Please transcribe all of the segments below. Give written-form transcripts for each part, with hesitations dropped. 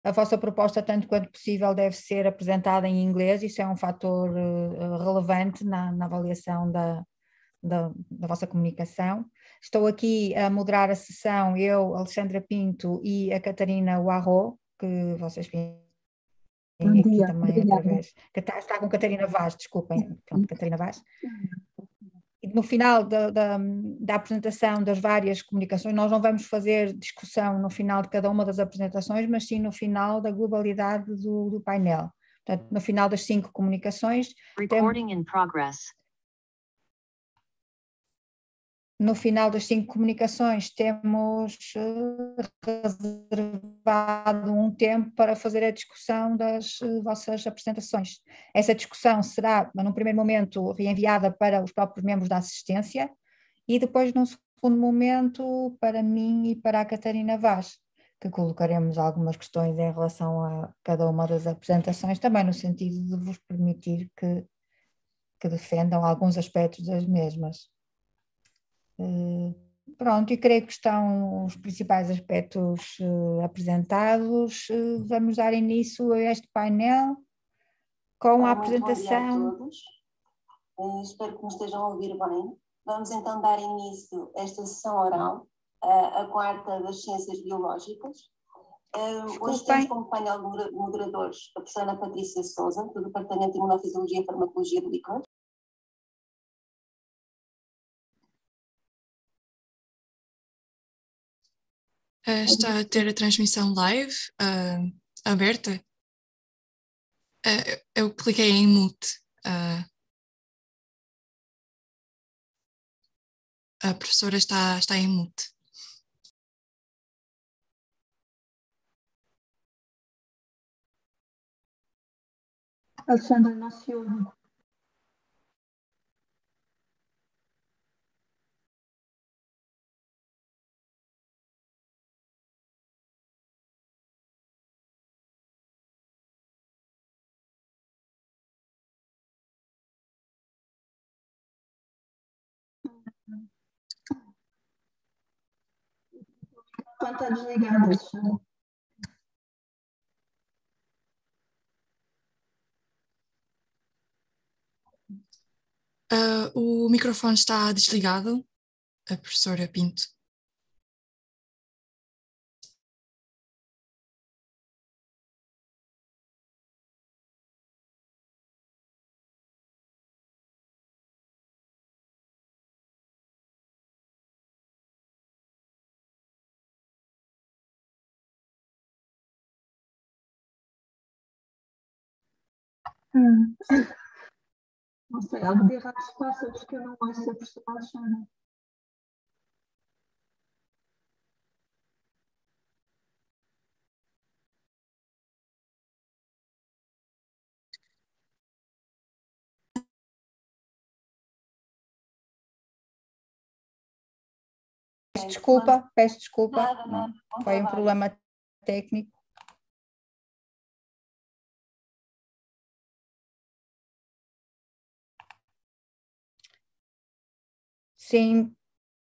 A vossa proposta, tanto quanto possível, deve ser apresentada em inglês, isso é um fator relevante na avaliação da vossa comunicação. Estou aqui a moderar a sessão, eu, Alexandra Pinto e a Catarina Uarro, que vocês veem aqui também através. Está com Catarina Vaz, desculpem, pronto, Catarina Vaz. E no final da apresentação das várias comunicações, nós não vamos fazer discussão no final de cada uma das apresentações, mas sim no final da globalidade do painel. Portanto, no final das 5 comunicações. Recording in progress. No final das 5 comunicações temos reservado um tempo para fazer a discussão das vossas apresentações. Essa discussão será, num primeiro momento, reenviada para os próprios membros da assistência e depois, num segundo momento, para mim e para a Catarina Vaz, que colocaremos algumas questões em relação a cada uma das apresentações, também no sentido de vos permitir que defendam alguns aspectos das mesmas. Pronto, e creio que estão os principais aspectos apresentados. Vamos dar início a este painel com a apresentação. Muito bom dia a todos. Espero que me estejam a ouvir bem. Vamos então dar início a esta sessão oral, a quarta das ciências biológicas. Hoje temos como painel de moderadores a professora Ana Patrícia Sousa, do Departamento de Imunofisiologia e Farmacologia do ICOR. Está a ter a transmissão live aberta. Eu cliquei em mute. A professora está em mute. Alexandra, não se ouve. Está desligado, Alexandra. O microfone está desligado, a professora Pinto. Não sei, algo de errado se passa, porque eu não ouço a professora Alexandra. Peço desculpa, foi um problema técnico. Sim.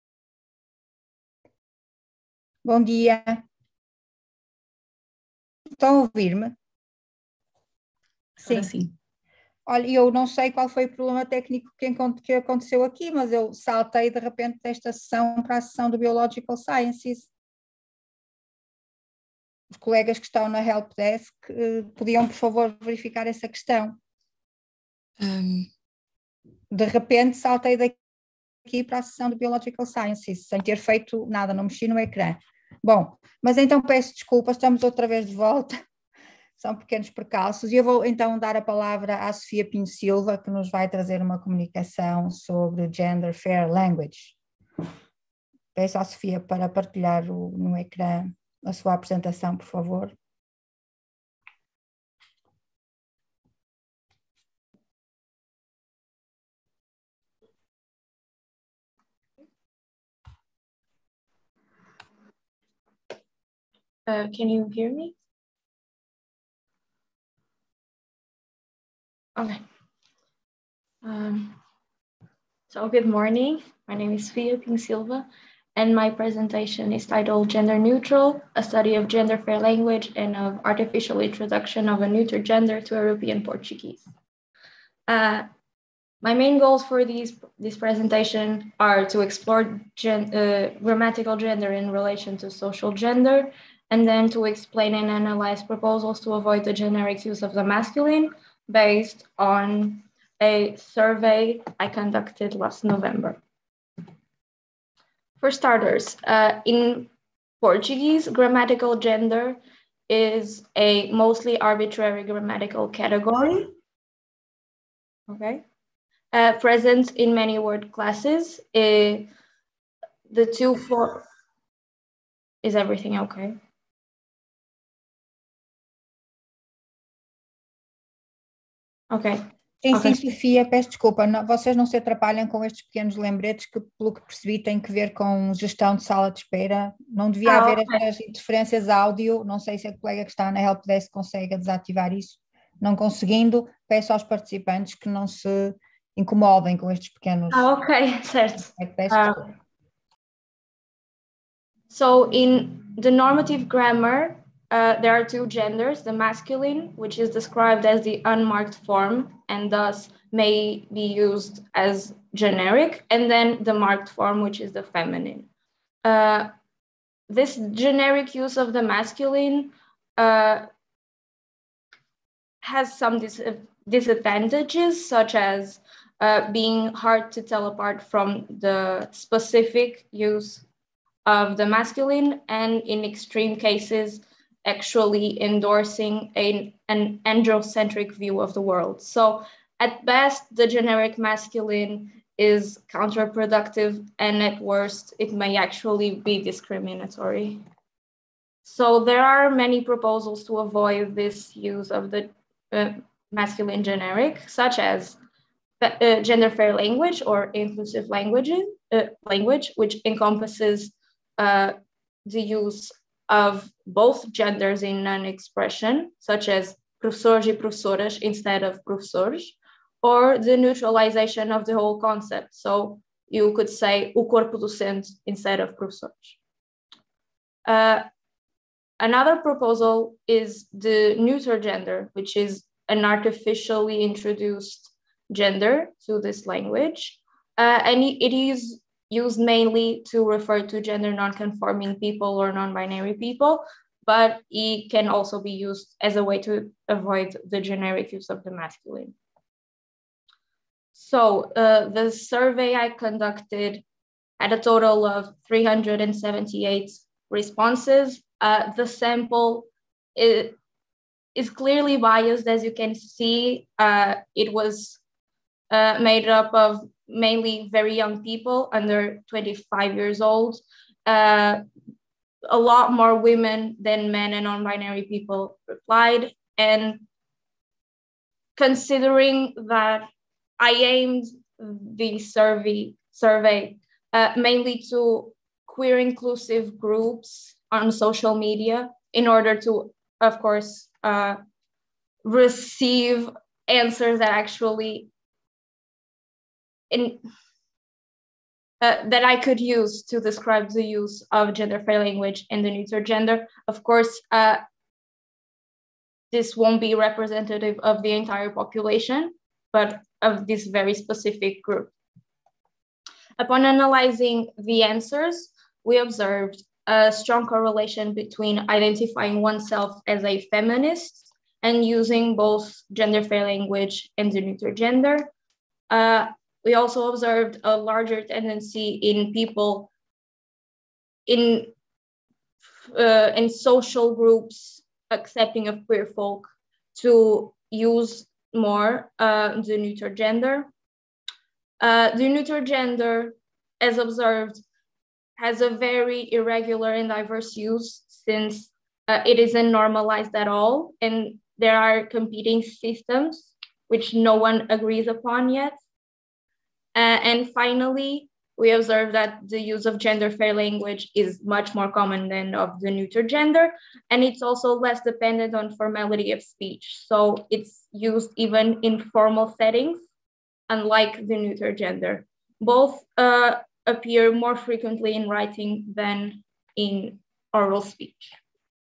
Bom dia. Estão a ouvir-me? Sim. Sim. Olha, eu não sei qual foi o problema técnico que aconteceu aqui, mas eu saltei de repente desta sessão para a sessão do Biological Sciences. Os colegas que estão na Help Desk podiam, por favor, verificar essa questão. De repente saltei daqui para a sessão do Biological Sciences, sem ter feito nada, não mexi no ecrã. Bom, mas então peço desculpas, estamos outra vez de volta. São pequenos percalços, e eu vou então dar a palavra à Sofia Pinho Silva, que nos vai trazer uma comunicação sobre Gender Fair Language. Peço à Sofia para partilhar no ecrã a sua apresentação, por favor. Can you hear me? Okay. So good morning. My name is Sofia Pinho Silva, and my presentation is titled Gender Neutral, a study of gender fair language and of artificial introduction of a neuter gender to European Portuguese. My main goals for this presentation are to explore grammatical gender in relation to social gender, and then to explain and analyze proposals to avoid the generic use of the masculine based on a survey I conducted last November. For starters, in Portuguese, grammatical gender is a mostly arbitrary grammatical category, okay? Present in many word classes. Is everything okay? Ok. Sim, Sofia, peço desculpa, vocês não se atrapalham com estes pequenos lembretes que, pelo que percebi, têm que ver com gestão de sala de espera. Não devia haver estas interferências áudio, não sei se a colega que está na helpdesk consegue desativar isso. Não conseguindo, peço aos participantes que não se incomodem com estes pequenos... ok, certo. So in the normative grammar, there are two genders, the masculine, which is described as the unmarked form and thus may be used as generic, and then the marked form, which is the feminine. This generic use of the masculine has some disadvantages, such as being hard to tell apart from the specific use of the masculine, and in extreme cases, actually endorsing an androcentric view of the world. So at best, the generic masculine is counterproductive, and at worst, it may actually be discriminatory. So there are many proposals to avoid this use of the masculine generic, such as gender fair language or inclusive language, which encompasses the use of both genders in non-expression, such as professores e professoras instead of professores, or the neutralization of the whole concept. So you could say o corpo docente instead of professores. Another proposal is the neuter gender, which is an artificially introduced gender to this language. And it is used mainly to refer to gender non-conforming people or non-binary people, but it can also be used as a way to avoid the generic use of the masculine. So the survey I conducted had a total of 378 responses. The sample is clearly biased, as you can see. It was made up of mainly very young people under 25 years old, a lot more women than men and non-binary people replied. And considering that I aimed the survey mainly to queer inclusive groups on social media in order to, of course, receive answers that actually that I could use to describe the use of gender fair language and the neuter gender. Of course, this won't be representative of the entire population, but of this very specific group. Upon analyzing the answers, we observed a strong correlation between identifying oneself as a feminist and using both gender fair language and the neuter gender. We also observed a larger tendency in people in social groups accepting of queer folk to use more the neuter gender. The neuter gender, as observed, has a very irregular and diverse use, since it isn't normalized at all, and there are competing systems which no one agrees upon yet. And finally, we observe that the use of gender fair language is much more common than of the neuter gender, and it's also less dependent on formality of speech. So it's used even in formal settings, unlike the neuter gender. Both appear more frequently in writing than in oral speech.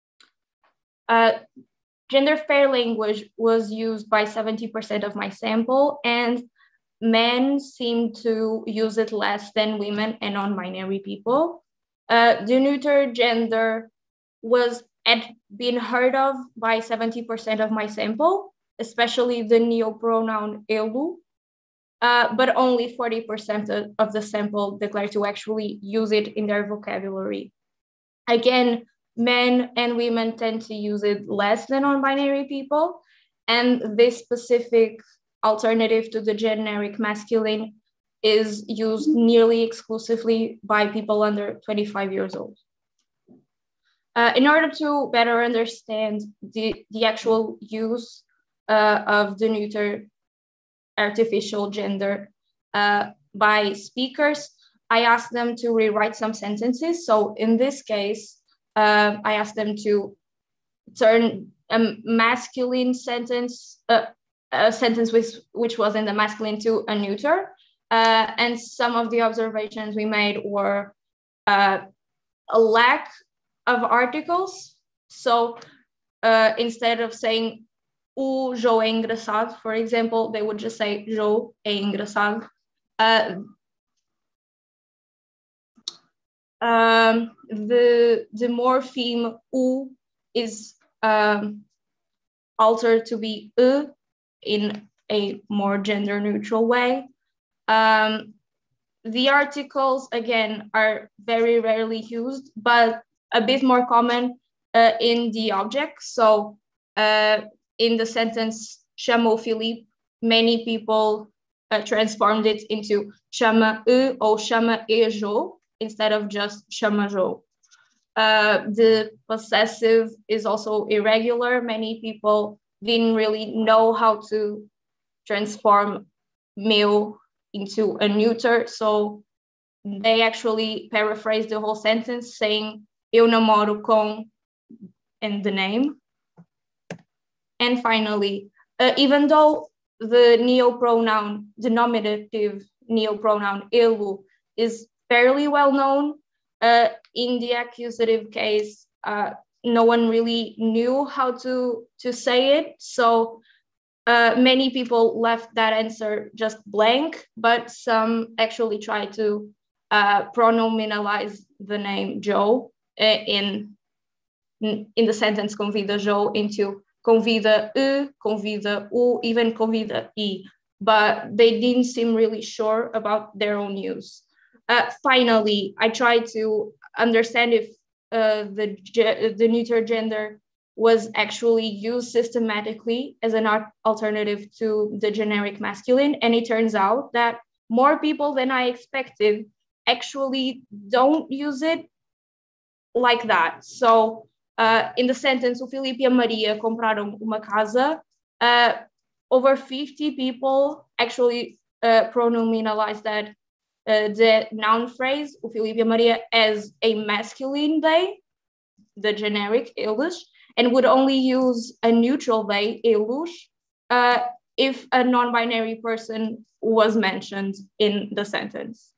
Gender fair language was used by 70% of my sample, and men seem to use it less than women and non-binary people. The neuter gender had been heard of by 70% of my sample, especially the neopronoun elu, but only 40% of the sample declared to actually use it in their vocabulary. Again, men and women tend to use it less than non-binary people, and this specific alternative to the generic masculine is used nearly exclusively by people under 25 years old. In order to better understand the actual use of the neuter artificial gender by speakers, I asked them to rewrite some sentences. So in this case, I asked them to turn a masculine sentence, a sentence which was in the masculine, to a neuter. And some of the observations we made were a lack of articles. So instead of saying o João é engraçado, for example, they would just say João é engraçado. The morpheme u is altered to be in a more gender neutral way. The articles, again, are very rarely used, but a bit more common in the object. So in the sentence, chamou Filipe, many people transformed it into chama-e ou chama-e João instead of just chama João. The possessive is also irregular. Many people didn't really know how to transform meu into a neuter, so they actually paraphrased the whole sentence saying eu namoro com and the name. And finally, even though the neopronoun, the nominative neopronoun elu is fairly well known, in the accusative case, no one really knew how to say it. So many people left that answer just blank, but some actually tried to pronominalize the name Joe in the sentence convida Joe into convida convida o, even convida e, but they didn't seem really sure about their own use. Finally, I tried to understand if the neuter gender was actually used systematically as an alternative to the generic masculine, and it turns out that more people than I expected actually don't use it like that. So in the sentence, o Filipe e a Maria compraram uma casa, over 50 people actually pronominalized that the noun phrase, o Filipe e a Maria, as a masculine they, the generic eles, and would only use a neutral they, elos, if a non-binary person was mentioned in the sentence.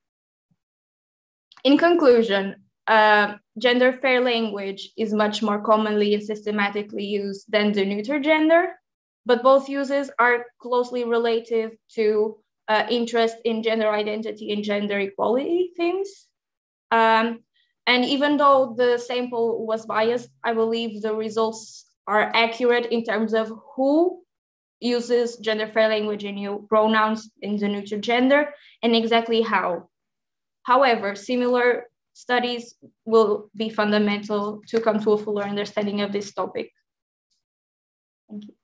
In conclusion, gender fair language is much more commonly and systematically used than the neuter gender, but both uses are closely related to interest in gender identity and gender equality themes. And even though the sample was biased, I believe the results are accurate in terms of who uses gender fair language and new pronouns in the neuter gender and exactly how. However, similar studies will be fundamental to come to a fuller understanding of this topic. Thank you.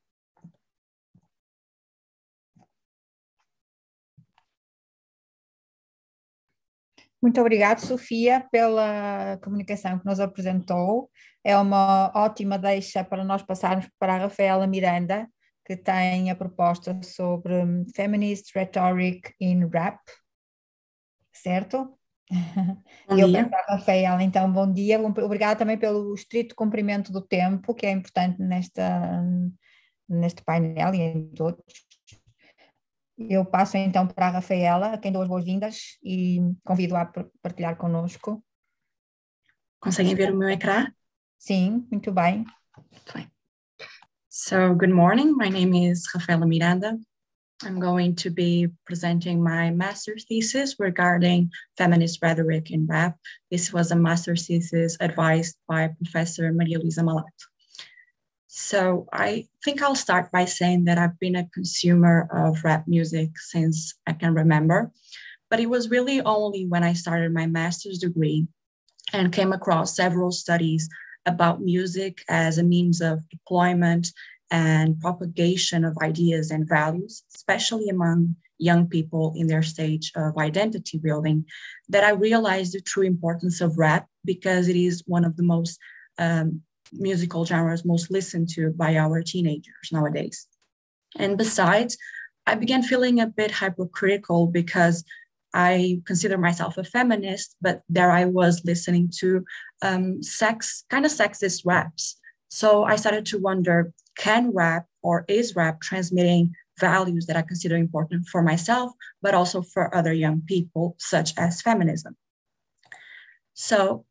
Muito obrigada, Sofia, pela comunicação que nos apresentou. É uma ótima deixa para nós passarmos para a Rafaela Miranda, que tem a proposta sobre Feminist Rhetoric in Rap, certo? Bom Eu dia. peço à Rafaela, então, bom dia. Obrigada também pelo estrito cumprimento do tempo, que é importante neste painel e em todos. Eu passo então para a Rafaela, a quem dou as boas-vindas e convido-a a partilhar connosco. Conseguem ver o meu ecrã? Sim, muito bem. Fine. So, good morning. My name is Rafaela Miranda. I'm going to be presenting my master's thesis regarding feminist rhetoric in rap. This was a master's thesis advised by Professor Maria Luisa Malato. So I think I'll start by saying that I've been a consumer of rap music since I can remember, but it was really only when I started my master's degree and came across several studies about music as a means of deployment and propagation of ideas and values, especially among young people in their stage of identity building, that I realized the true importance of rap, because it is one of the most musical genres most listened to by our teenagers nowadays. And besides, I began feeling a bit hypocritical because I consider myself a feminist, but there I was listening to sexist raps. So I started to wonder, can rap or is rap transmitting values that I consider important for myself, but also for other young people, such as feminism? So,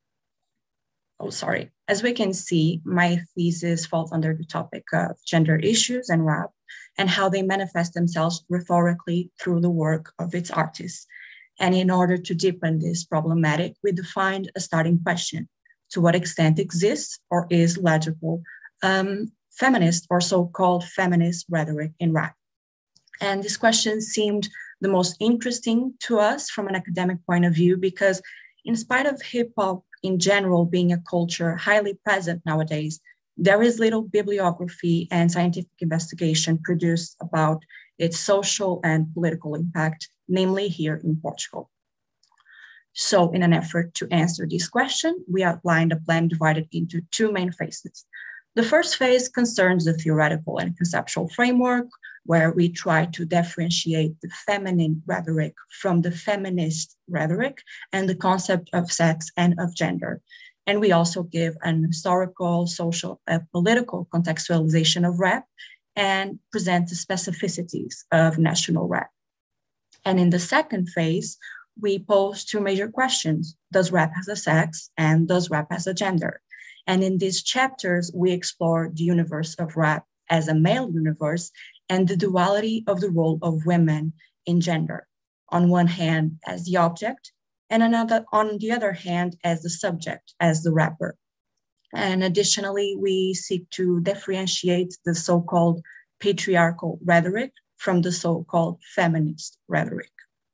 as we can see, my thesis falls under the topic of gender issues and rap and how they manifest themselves rhetorically through the work of its artists. And in order to deepen this problematic, we defined a starting question: to what extent exists or is legible feminist or so-called feminist rhetoric in rap? And this question seemed the most interesting to us from an academic point of view, because in spite of hip-hop in general being a culture highly present nowadays, there is little bibliography and scientific investigation produced about its social and political impact, namely here in Portugal. So in an effort to answer this question, we outlined a plan divided into two main phases. The first phase concerns the theoretical and conceptual framework, where we try to differentiate the feminine rhetoric from the feminist rhetoric and the concept of sex and of gender. And we also give an historical, social, and political contextualization of rap and present the specificities of national rap. And in the second phase, we pose two major questions: does rap have a sex, and does rap have a gender? And in these chapters, we explore the universe of rap as a male universe and the duality of the role of women in gender, on one hand as the object, and on the other hand as the subject, as the rapper. And additionally, we seek to differentiate the so-called patriarchal rhetoric from the so-called feminist rhetoric.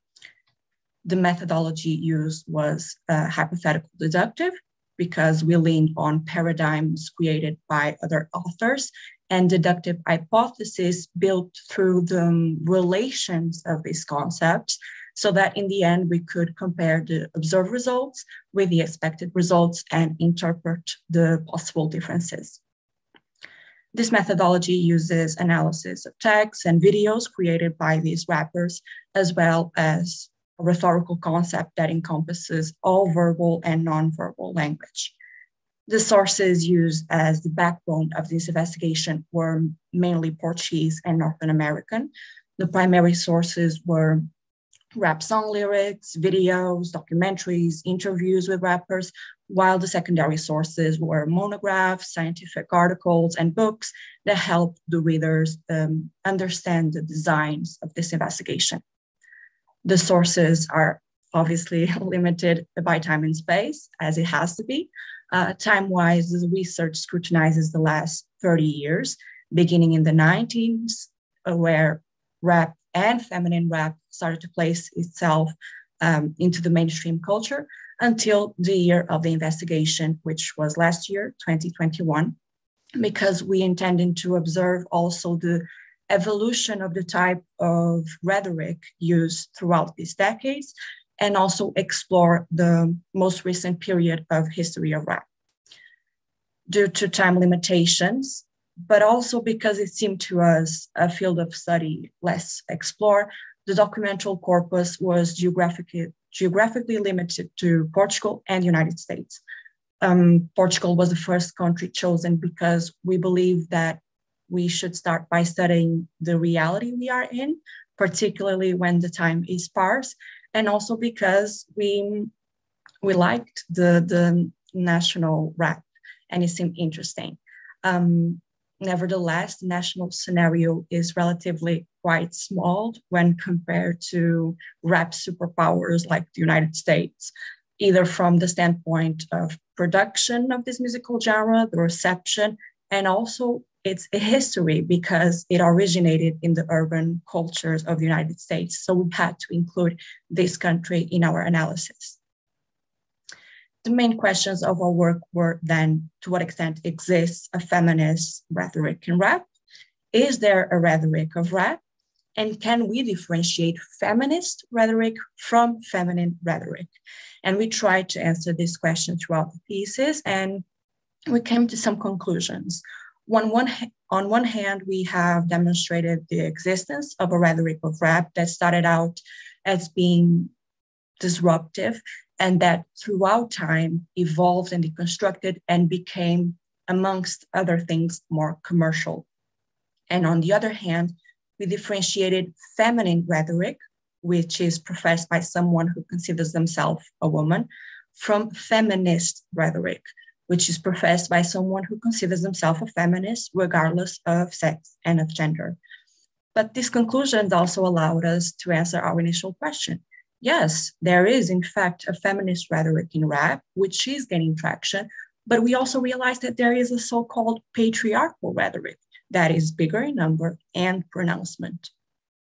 The methodology used was hypothetical deductive, because we leaned on paradigms created by other authors and deductive hypotheses built through the relations of these concepts, so that in the end we could compare the observed results with the expected results and interpret the possible differences. This methodology uses analysis of texts and videos created by these rappers, as well as a rhetorical concept that encompasses all verbal and non-verbal language. The sources used as the backbone of this investigation were mainly Portuguese and Northern American. The primary sources were rap song lyrics, videos, documentaries, interviews with rappers, while the secondary sources were monographs, scientific articles, and books that helped the readers understand the designs of this investigation. The sources are obviously limited by time and space, as it has to be. Time-wise, the research scrutinizes the last 30 years, beginning in the 90s, where rap and feminine rap started to place itself into the mainstream culture, until the year of the investigation, which was last year, 2021, because we intended to observe also the evolution of the type of rhetoric used throughout these decades, and also explore the most recent period of history of rap. Due to time limitations, but also because it seemed to us a field of study less explored, the documental corpus was geographically limited to Portugal and the United States. Portugal was the first country chosen because we believe that we should start by studying the reality we are in, particularly when the time is sparse, and also because we liked the national rap and it seemed interesting. Nevertheless, the national scenario is relatively quite small when compared to rap superpowers like the United States, either from the standpoint of production of this musical genre, the reception, and also its history, because it originated in the urban cultures of the United States. So we had to include this country in our analysis. The main questions of our work were then, to what extent exists a feminist rhetoric in rap? Is there a rhetoric of rap? And can we differentiate feminist rhetoric from feminine rhetoric? And we tried to answer this question throughout the pieces, and we came to some conclusions. On one hand, we have demonstrated the existence of a rhetoric of rap that started out as being disruptive, and that throughout time evolved and deconstructed and became, amongst other things, more commercial. And on the other hand, we differentiated feminine rhetoric, which is professed by someone who considers themselves a woman, from feminist rhetoric, which is professed by someone who considers themselves a feminist, regardless of sex and of gender. But these conclusions also allowed us to answer our initial question. Yes, there is, in fact, a feminist rhetoric in rap, which is gaining traction, but we also realized that there is a so-called patriarchal rhetoric that is bigger in number and pronouncement.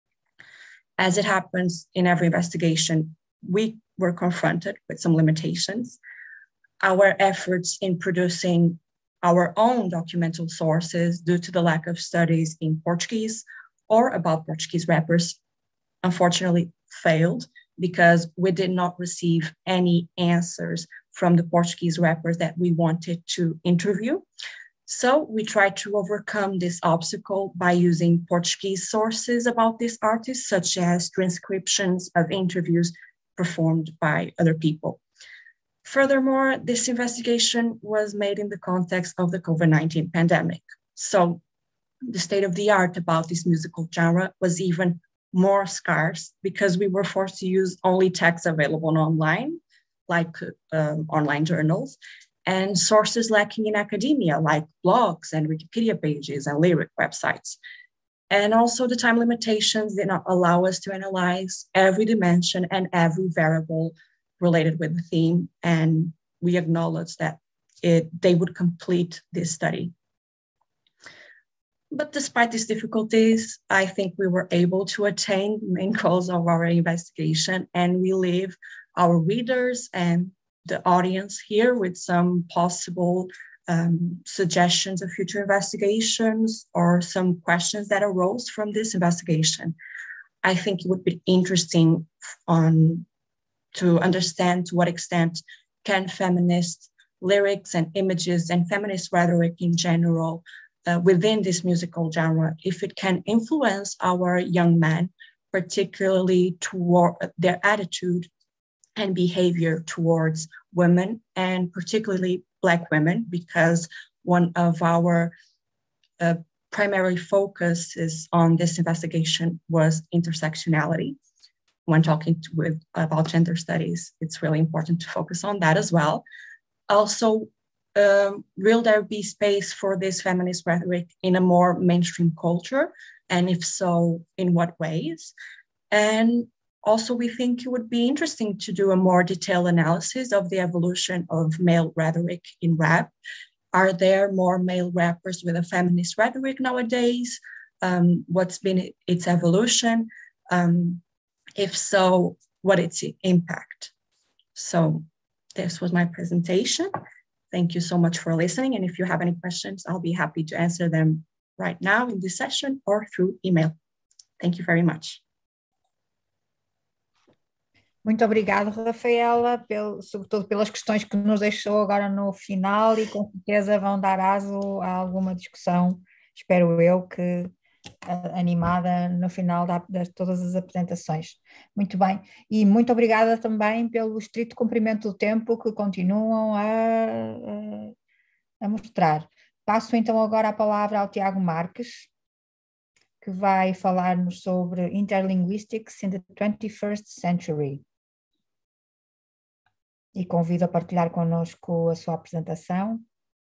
As it happens in every investigation, we were confronted with some limitations. Our efforts in producing our own documental sources due to the lack of studies in Portuguese or about Portuguese rappers, unfortunately, failed, because we did not receive any answers from the Portuguese rappers that we wanted to interview. So we tried to overcome this obstacle by using Portuguese sources about this artist, such as transcriptions of interviews performed by other people. Furthermore, this investigation was made in the context of the COVID-19 pandemic. So the state of the art about this musical genre was even more scarce, because we were forced to use only texts available online, like online journals, and sources lacking in academia, like blogs and Wikipedia pages and lyric websites. And also the time limitations did not allow us to analyze every dimension and every variable related with the theme, and we acknowledge that they would complete this study. But despite these difficulties, I think we were able to attain the main goals of our investigation, and we leave our readers and the audience here with some possible suggestions of future investigations or some questions that arose from this investigation. I think it would be interesting to understand to what extent can feminist lyrics and images and feminist rhetoric in general within this musical genre, if it can influence our young men, particularly toward their attitude and behavior towards women, and particularly Black women, because one of our primary focuses on this investigation was intersectionality. When talking about gender studies, it's really important to focus on that as well. Also, will there be space for this feminist rhetoric in a more mainstream culture? And if so, in what ways? And also, we think it would be interesting to do a more detailed analysis of the evolution of male rhetoric in rap. Are there more male rappers with a feminist rhetoric nowadays? What's been its evolution? If so, what its impact? So this was my presentation. Thank you so much for listening. And if you have any questions, I'll be happy to answer them right now in this session or through email. Thank you very much. Muito obrigada, Rafaela, sobretudo pelas questões que nos deixou agora no final, e com certeza vão dar aso a alguma discussão, espero eu, que animada no final de todas as apresentações. Muito bem, e muito obrigada também pelo estrito cumprimento do tempo que continuam a mostrar. Passo então agora a palavra ao Tiago Marques. que vai falar-nos sobre Interlinguistics in the 21st Century. E convido a partilhar connosco a sua apresentação.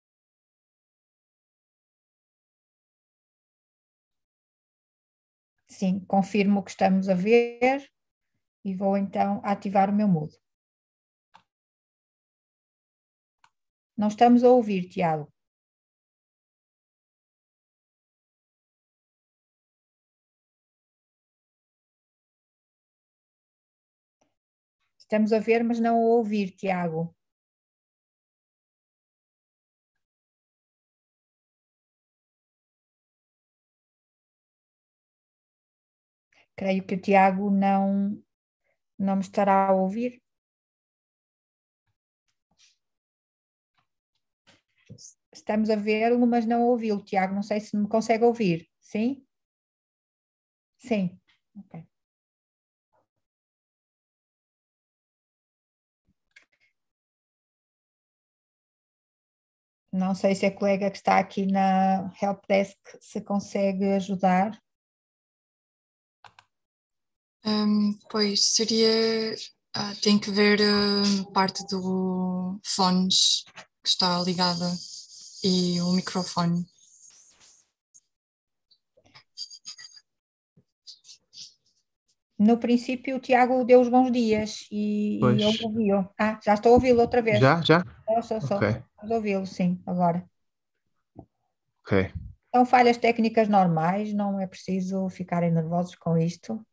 Sim, confirmo que estamos a ver e vou então ativar o meu mudo. Não estamos a ouvir, Tiago. Estamos a ver, mas não a ouvir, Tiago. Creio que o Tiago não me estará a ouvir. Estamos a vê-lo, mas não a ouvi-lo, Tiago. Não sei se me consegue ouvir. Sim? Sim. Ok. Não sei se a colega que está aqui na Helpdesk se consegue ajudar. Pois seria, tem que ver parte do fones que está ligada e o microfone. No princípio, o Tiago deu os bons dias e eu ouvi-o. Já estou a ouvi-lo outra vez. Já? Só. Ok. Vamos ouvi-lo, sim, agora. Ok. São falhas técnicas normais, não é preciso ficarem nervosos com isto.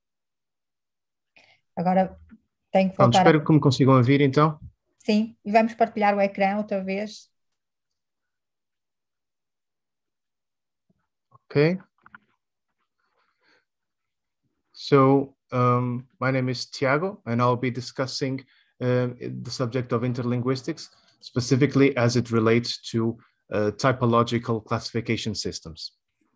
Agora tenho que Pronto, voltar espero que me consigam ouvir então. Sim, e vamos partilhar o ecrã outra vez. Okay. So my name is Tiago, and I'll be discussing the subject of interlinguistics, specifically as it relates to typological classification systems.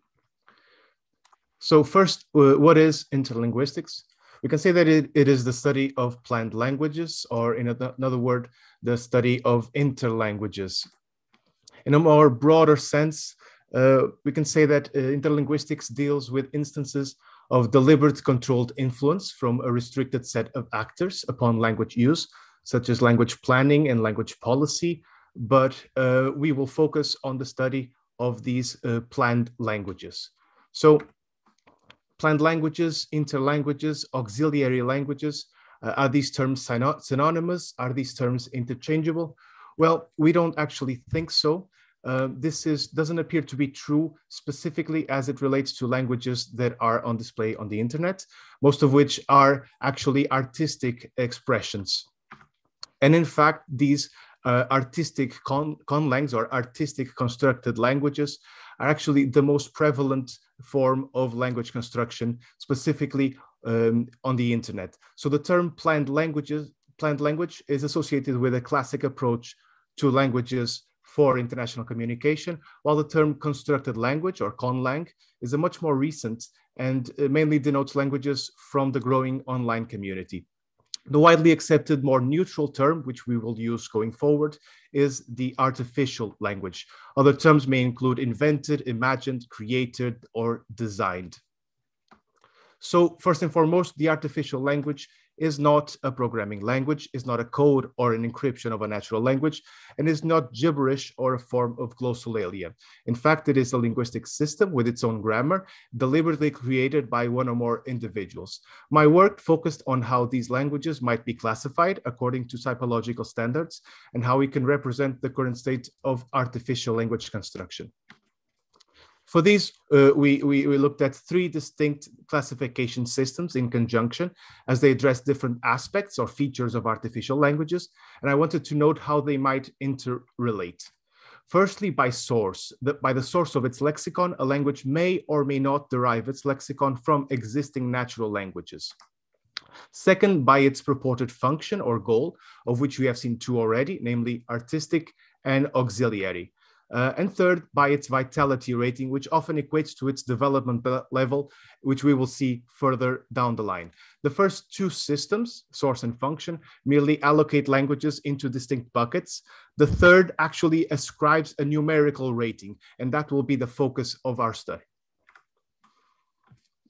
So first, what is interlinguistics? We can say that it is the study of planned languages, or in another word, the study of interlanguages. In a more broader sense, we can say that interlinguistics deals with instances of deliberate controlled influence from a restricted set of actors upon language use, such as language planning and language policy, but we will focus on the study of these planned languages. So planned languages, interlanguages, auxiliary languages, are these terms synonymous? Are these terms interchangeable? Well, we don't actually think so. This doesn't appear to be true specifically as it relates to languages that are on display on the internet, most of which are actually artistic expressions. And in fact, these artistic conlangs or artistic constructed languages are actually the most prevalent form of language construction, specifically on the internet. So the term planned language is associated with a classic approach to languages for international communication, while the term constructed language or conlang is a much more recent and mainly denotes languages from the growing online community. The widely accepted, more neutral term, which we will use going forward, is the artificial language. Other terms may include invented, imagined, created, or designed. So first and foremost, the artificial language is not a programming language, is not a code or an encryption of a natural language, and is not gibberish or a form of glossolalia. In fact, it is a linguistic system with its own grammar, deliberately created by one or more individuals. My work focused on how these languages might be classified according to typological standards and how we can represent the current state of artificial language construction. For these, we looked at three distinct classification systems in conjunction as they address different aspects or features of artificial languages, and I wanted to note how they might interrelate. Firstly, by source. By the source of its lexicon, a language may or may not derive its lexicon from existing natural languages. Second, by its purported function or goal, of which we have seen two already, namely artistic and auxiliary. And third, by its vitality rating, which often equates to its development level, which we will see further down the line. The first two systems, source and function, merely allocate languages into distinct buckets. The third actually ascribes a numerical rating, and that will be the focus of our study.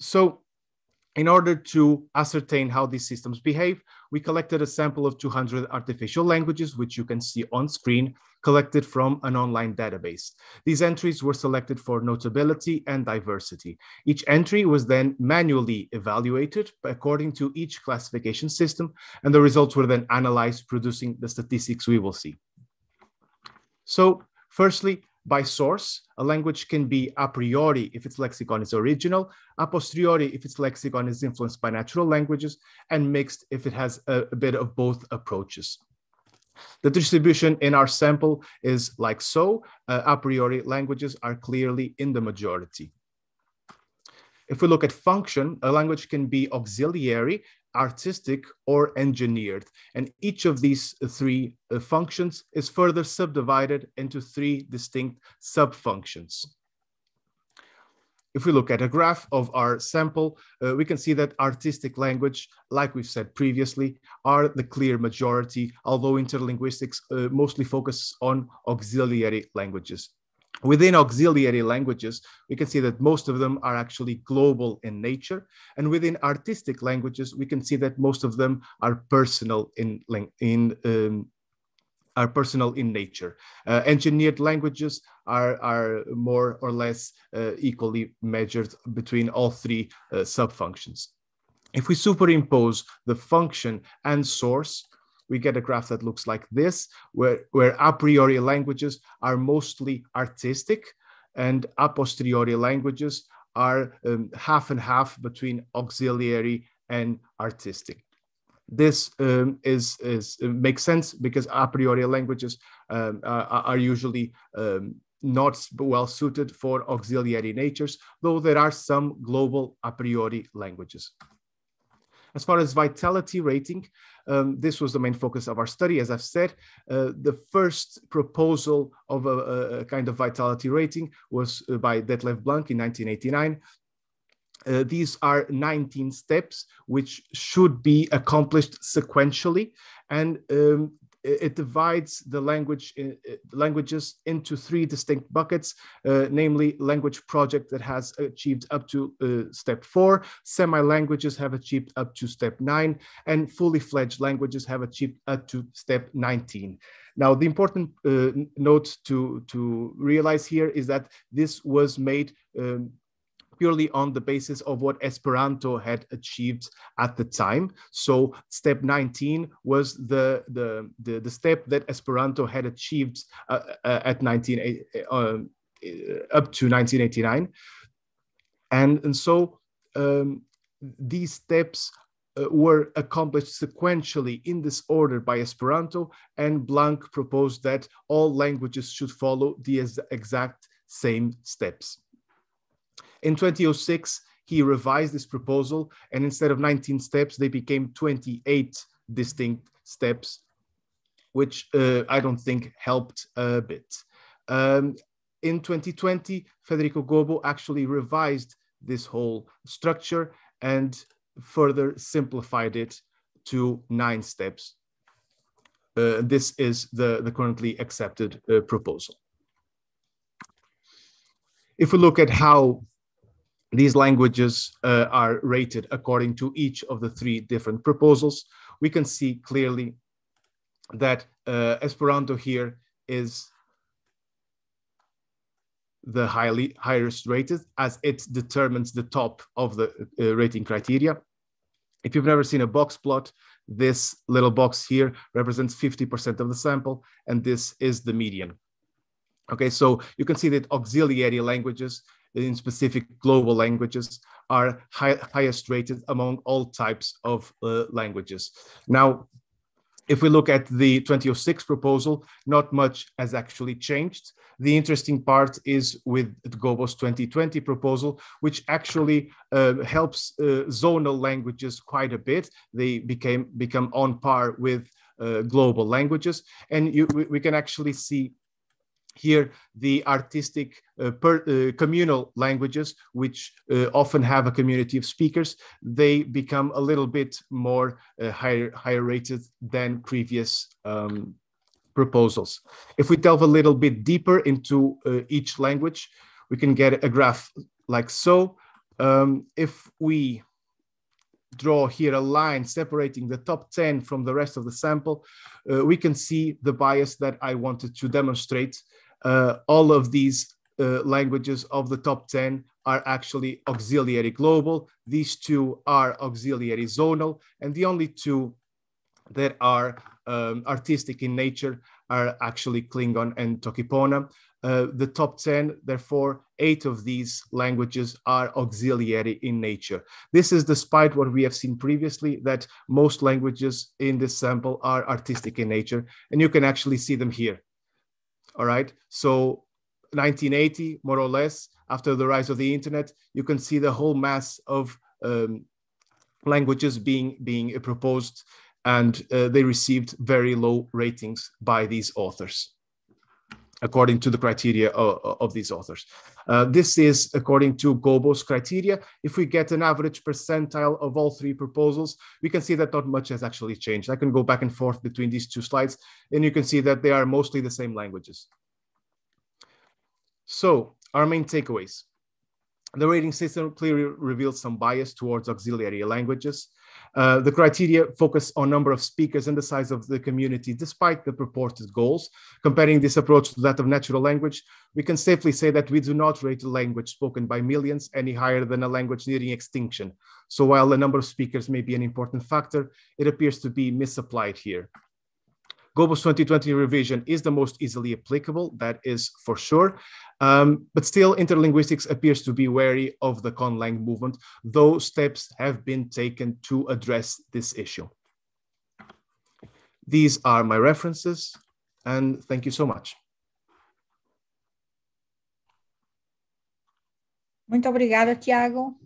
So in order to ascertain how these systems behave, we collected a sample of 200 artificial languages, which you can see on screen, collected from an online database. These entries were selected for notability and diversity. Each entry was then manually evaluated according to each classification system, and the results were then analyzed, producing the statistics we will see. So firstly, by source, a language can be a priori if its lexicon is original, a posteriori if its lexicon is influenced by natural languages, and mixed if it has a bit of both approaches. The distribution in our sample is like so. A priori languages are clearly in the majority. If we look at function, a language can be auxiliary, artistic, or engineered. And each of these three functions is further subdivided into three distinct subfunctions. If we look at a graph of our sample, we can see that artistic language, like we've said previously, are the clear majority, although interlinguistics mostly focuses on auxiliary languages. Within auxiliary languages, we can see that most of them are actually global in nature. And within artistic languages, we can see that most of them are personal in nature. Engineered languages are more or less equally measured between all three subfunctions. If we superimpose the function and source, we get a graph that looks like this, where a priori languages are mostly artistic and a posteriori languages are half and half between auxiliary and artistic. This makes sense because a priori languages are usually not well suited for auxiliary natures, though there are some global a priori languages. As far as vitality rating, this was the main focus of our study. As I've said, the first proposal of a kind of vitality rating was by Detlev Blank in 1989. These are 19 steps which should be accomplished sequentially, and it divides the languages into three distinct buckets, namely language project that has achieved up to step 4, semi-languages have achieved up to step 9, and fully fledged languages have achieved up to step 19. Now, the important note to realize here is that this was made purely on the basis of what Esperanto had achieved at the time. So step 19 was the step that Esperanto had achieved up to 1989. And so these steps were accomplished sequentially in this order by Esperanto, and Blank proposed that all languages should follow the exact same steps. In 2006, he revised this proposal, and instead of 19 steps, they became 28 distinct steps, which I don't think helped a bit. In 2020, Federico Gobo actually revised this whole structure and further simplified it to 9 steps. This is the currently accepted proposal. If we look at how these languages are rated according to each of the 3 different proposals, we can see clearly that Esperanto here is the highest rated, as it determines the top of the rating criteria. If you've never seen a box plot, this little box here represents 50% of the sample, and this is the median. Okay, so you can see that auxiliary languages, in specific global languages, are highest rated among all types of languages. Now, if we look at the 2006 proposal, not much has actually changed. The interesting part is with Gobo's 2020 proposal, which actually helps zonal languages quite a bit. They become on par with global languages. And we can actually see here the artistic communal languages, which often have a community of speakers. They become a little bit more higher rated than previous proposals. If we delve a little bit deeper into each language, we can get a graph like so. If we draw here a line separating the top 10 from the rest of the sample, we can see the bias that I wanted to demonstrate. All of these languages of the top 10 are actually auxiliary global. These two are auxiliary zonal, and the only two that are artistic in nature are actually Klingon and Tokipona. The top 10, therefore, 8 of these languages are auxiliary in nature. This is despite what we have seen previously, that most languages in this sample are artistic in nature, and you can actually see them here. All right, so 1980, more or less, after the rise of the internet, you can see the whole mass of languages being proposed, and they received very low ratings by these authors, according to the criteria of these authors. This is according to Gobo's criteria. If we get an average percentile of all 3 proposals, we can see that not much has actually changed. I can go back and forth between these 2 slides, and you can see that they are mostly the same languages. So our main takeaways. The rating system clearly reveals some bias towards auxiliary languages. The criteria focus on number of speakers and the size of the community, despite the purported goals. Comparing this approach to that of natural language, we can safely say that we do not rate a language spoken by millions any higher than a language nearing extinction. So while the number of speakers may be an important factor, it appears to be misapplied here. Gobo's 2020 revision is the most easily applicable, that is for sure. But still, interlinguistics appears to be wary of the conlang movement, though steps have been taken to address this issue. These are my references, and thank you so much. Muito obrigada, Tiago.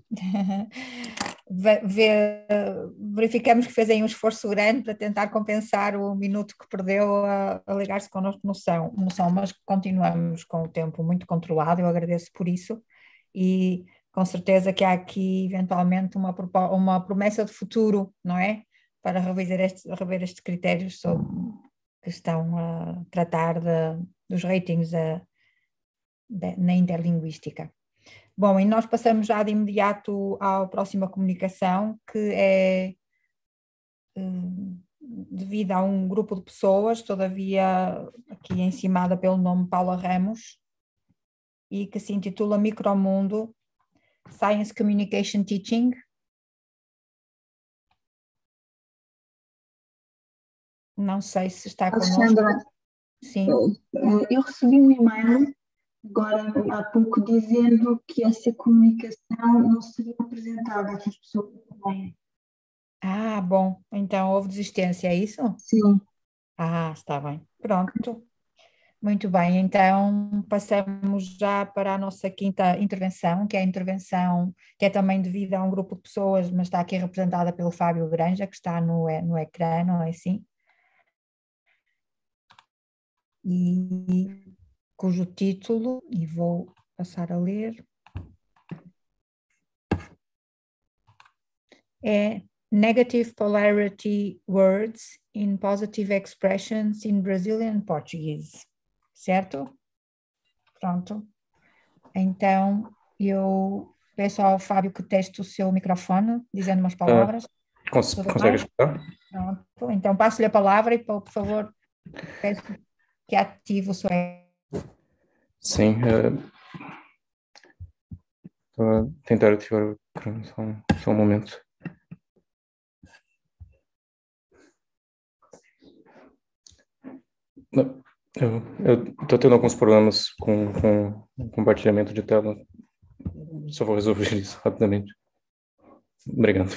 Verificamos que fez aí um esforço grande para tentar compensar o minuto que perdeu a ligar-se connosco no som, mas continuamos com o tempo muito controlado, eu agradeço por isso, e com certeza que há aqui eventualmente uma promessa de futuro, não é? Para rever estes critérios que estão a tratar dos ratings na interlinguística. Bom, e nós passamos já de imediato à próxima comunicação, que é devido a um grupo de pessoas, todavia aqui encimada pelo nome Paula Ramos, e que se intitula Micromundo, Science Communication Teaching. Não sei se está connosco. Alexandra, Sim. Eu recebi um e-mail agora há pouco dizendo que essa comunicação não seria apresentada a essas pessoas também. Ah, bom, então houve desistência, é isso? Sim. Ah, está bem, pronto. Muito bem, então passamos já para a nossa quinta intervenção, que é a intervenção que é também devida a um grupo de pessoas, mas está aqui representada pelo Fábio Granja, que está no ecrã, não é assim? E cujo título, e vou passar a ler, é Negative Polarity Words in Positive Expressions in Brazilian Portuguese, certo? Pronto. Então, eu peço ao Fábio que teste o seu microfone, dizendo umas palavras. Consegue escutar? Pronto. Então, passo-lhe a palavra e, por favor, peço que ative o seu... Sim. Vou tentar ativar o ecrã, só um momento. Eu estou tendo alguns problemas com compartilhamento de tela. Só vou resolver isso rapidamente. Obrigado.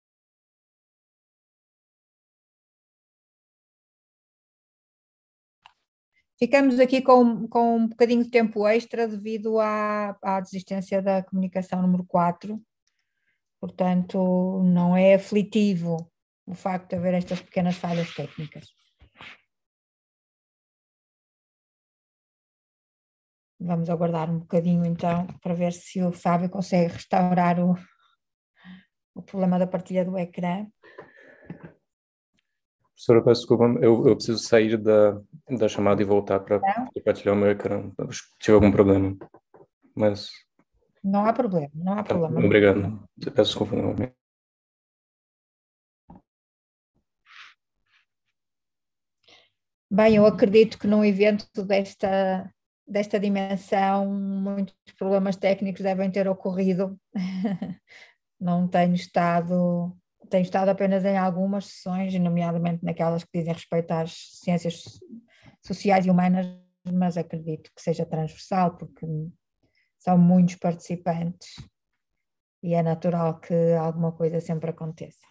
Ficamos aqui com um bocadinho de tempo extra devido à desistência da comunicação número 4. Portanto, não é aflitivo o facto de haver estas pequenas falhas técnicas. Vamos aguardar um bocadinho então para ver se o Fábio consegue restaurar o problema da partilha do ecrã. Professora, peço desculpa, eu preciso sair da chamada e voltar para compartilhar o meu ecrã. Acho que tive algum problema, mas Não há problema, não há problema. Obrigado. Peço desculpa. Não. Bem, eu acredito que num evento desta dimensão, muitos problemas técnicos devem ter ocorrido. Não tenho estado apenas em algumas sessões, nomeadamente naquelas que dizem respeito às ciências sociais e humanas, mas acredito que seja transversal, porque são muitos participantes e é natural que alguma coisa sempre aconteça.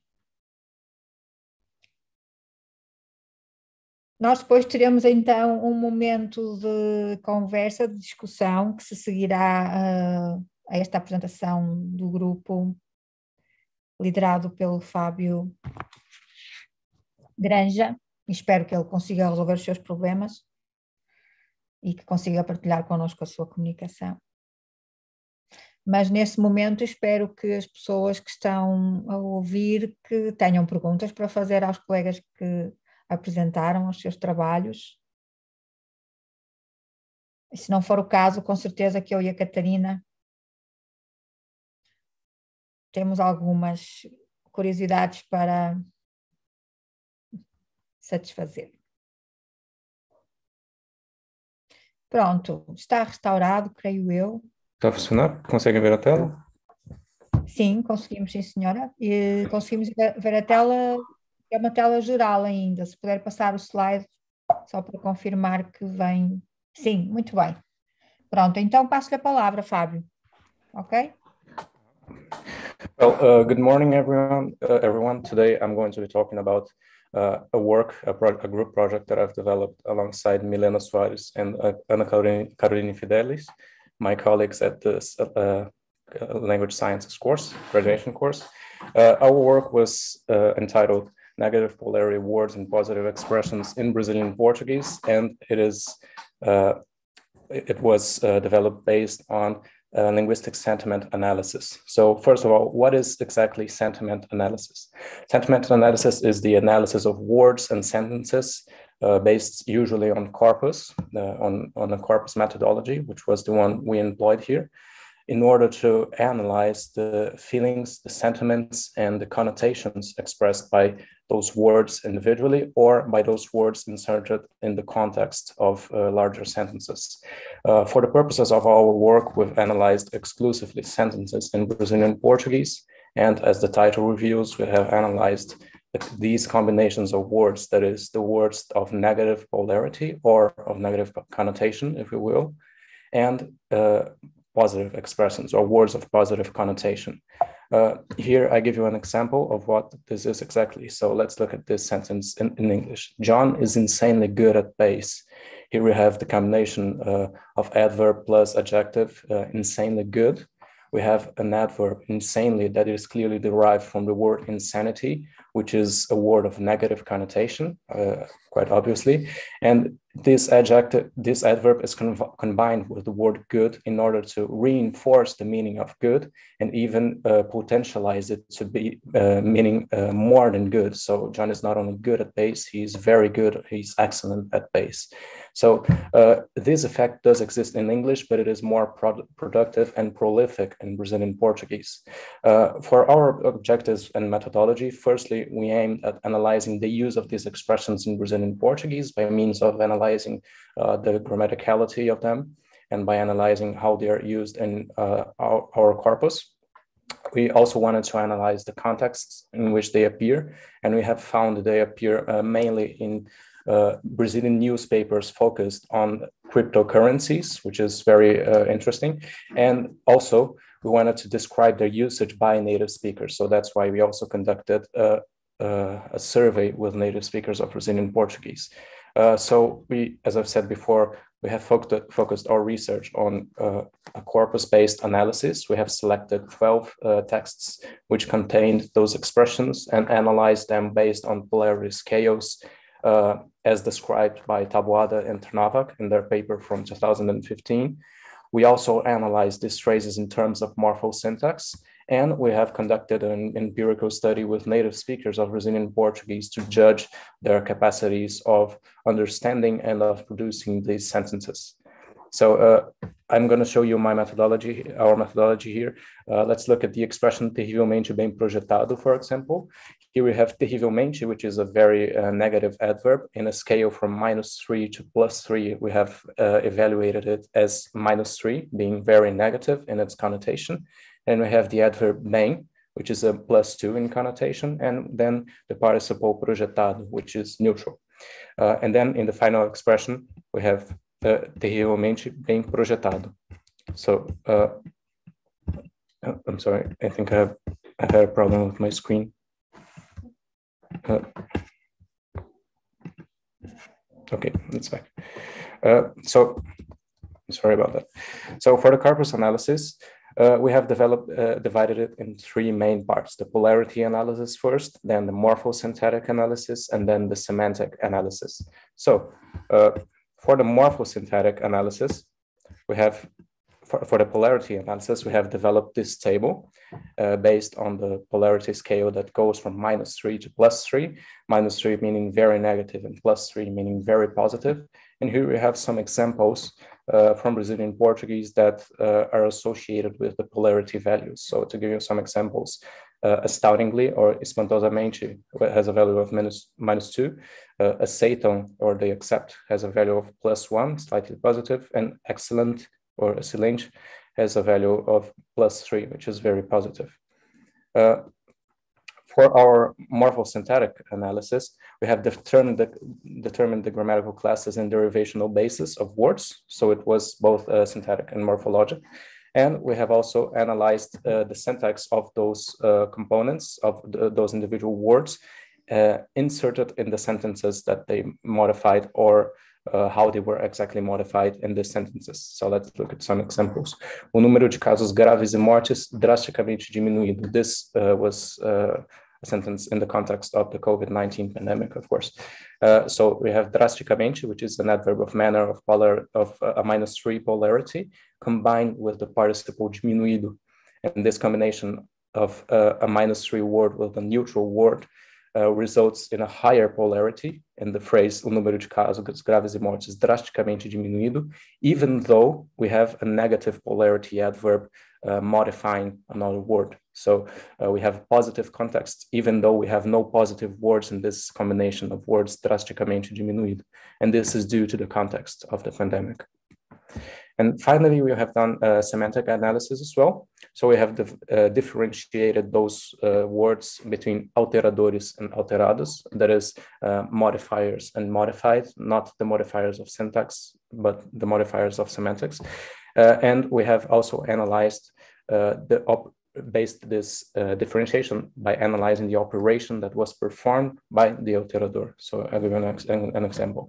Nós depois teremos então um momento de conversa, de discussão, que se seguirá a esta apresentação do grupo liderado pelo Fábio Granja. Espero que ele consiga resolver os seus problemas e que consiga partilhar connosco a sua comunicação. Mas nesse momento espero que as pessoas que estão a ouvir que tenham perguntas para fazer aos colegas que apresentaram os seus trabalhos. E se não for o caso, com certeza que eu e a Catarina temos algumas curiosidades para satisfazer. Pronto, está restaurado, creio eu. Está a funcionar? Conseguem ver a tela? Sim, conseguimos, sim, senhora. E conseguimos ver a tela, é uma tela geral ainda. Se puder passar o slide, só para confirmar que vem. Sim, muito bem. Pronto, então passo-lhe a palavra, Fábio. Ok? Well, good morning, everyone. Today I'm going to be talking about a group project that I've developed alongside Milena Soares and Ana Carolina Fidelis, my colleagues at this language sciences course, graduation course. Our work was entitled Negative Polarity Words and Positive Expressions in Brazilian Portuguese, and it was developed based on linguistic sentiment analysis. So first of all, what is exactly sentiment analysis? Sentiment analysis is the analysis of words and sentences based usually on corpus, on a corpus methodology, which was the one we employed here, in order to analyze the feelings, the sentiments, and the connotations expressed by those words individually or by those words inserted in the context of larger sentences. For the purposes of our work, we've analyzed exclusively sentences in Brazilian Portuguese, and as the title reveals, we have analyzed these combinations of words, that is, the words of negative polarity or of negative connotation, if you will, and positive expressions or words of positive connotation. Here I give you an example of what this is exactly. So let's look at this sentence in English. John is insanely good at bass. Here we have the combination of adverb plus adjective, insanely good. We have an adverb, insanely, that is clearly derived from the word insanity, which is a word of negative connotation, quite obviously. And this adverb is combined with the word good in order to reinforce the meaning of good and even potentialize it to be meaning more than good. So John is not only good at bass, he's very good, he's excellent at bass. So this effect does exist in English, but it is more productive and prolific in Brazilian Portuguese. For our objectives and methodology, firstly, we aimed at analyzing the use of these expressions in Brazilian Portuguese by means of analyzing the grammaticality of them and by analyzing how they are used in our corpus. We also wanted to analyze the contexts in which they appear, and we have found that they appear mainly in Brazilian newspapers focused on cryptocurrencies, which is very interesting. And also, we wanted to describe their usage by native speakers. So that's why we also conducted a survey with native speakers of Brazilian Portuguese. So we, as I've said before, we have focused our research on a corpus-based analysis. We have selected 12 texts which contained those expressions and analyzed them based on polarity scales as described by Taboada and Trnavac in their paper from 2015. We also analyzed these phrases in terms of morphosyntax, and we have conducted an empirical study with native speakers of Brazilian Portuguese to judge their capacities of understanding and of producing these sentences. So I'm going to show you my methodology, our methodology here. Let's look at the expression terrivelmente bem projetado, for example. Here we have terrivelmente, which is a very negative adverb. In a scale from -3 to +3, we have evaluated it as -3, being very negative in its connotation. And we have the adverb bem, which is a +2 in connotation, and then the participle projetado, which is neutral. And then in the final expression, we have terrivelmente bem projetado. So, I'm sorry, I think I had a problem with my screen. Okay, it's back. So, sorry about that. So for the corpus analysis, we have divided it in three main parts: the polarity analysis first, then the morphosynthetic analysis, and then the semantic analysis. So for the morphosynthetic analysis, we have, for the polarity analysis, we have developed this table based on the polarity scale that goes from -3 to +3, -3 meaning very negative and +3 meaning very positive. And here we have some examples from Brazilian Portuguese that are associated with the polarity values. So to give you some examples, astoundingly or espantosamente has a value of -2, aceitam or they accept has a value of +1, slightly positive, and excellent or excelente has a value of +3, which is very positive. For our morphosynthetic analysis, we have determined the grammatical classes and derivational basis of words. So it was both synthetic and morphologic. And we have also analyzed the syntax of those components of those individual words inserted in the sentences that they modified, or how they were exactly modified in the sentences. So let's look at some examples. O número de casos graves e mortes drasticamente diminuído. This was a sentence in the context of the COVID-19 pandemic, of course. So we have drasticamente, which is an adverb of manner of a -3 polarity, combined with the participle diminuído. And this combination of a -3 word with a neutral word results in a higher polarity in the phrase o número de casos graves e mortes drasticamente diminuído, even though we have a negative polarity adverb modifying another word. So we have positive context, even though we have no positive words in this combination of words drasticamente diminuído. And this is due to the context of the pandemic. And finally, we have done semantic analysis as well. So we have differentiated those words between alteradores and alterados, that is modifiers and modified, not the modifiers of syntax, but the modifiers of semantics. And we have also analyzed based this differentiation by analyzing the operation that was performed by the alterador. So I'll give an example.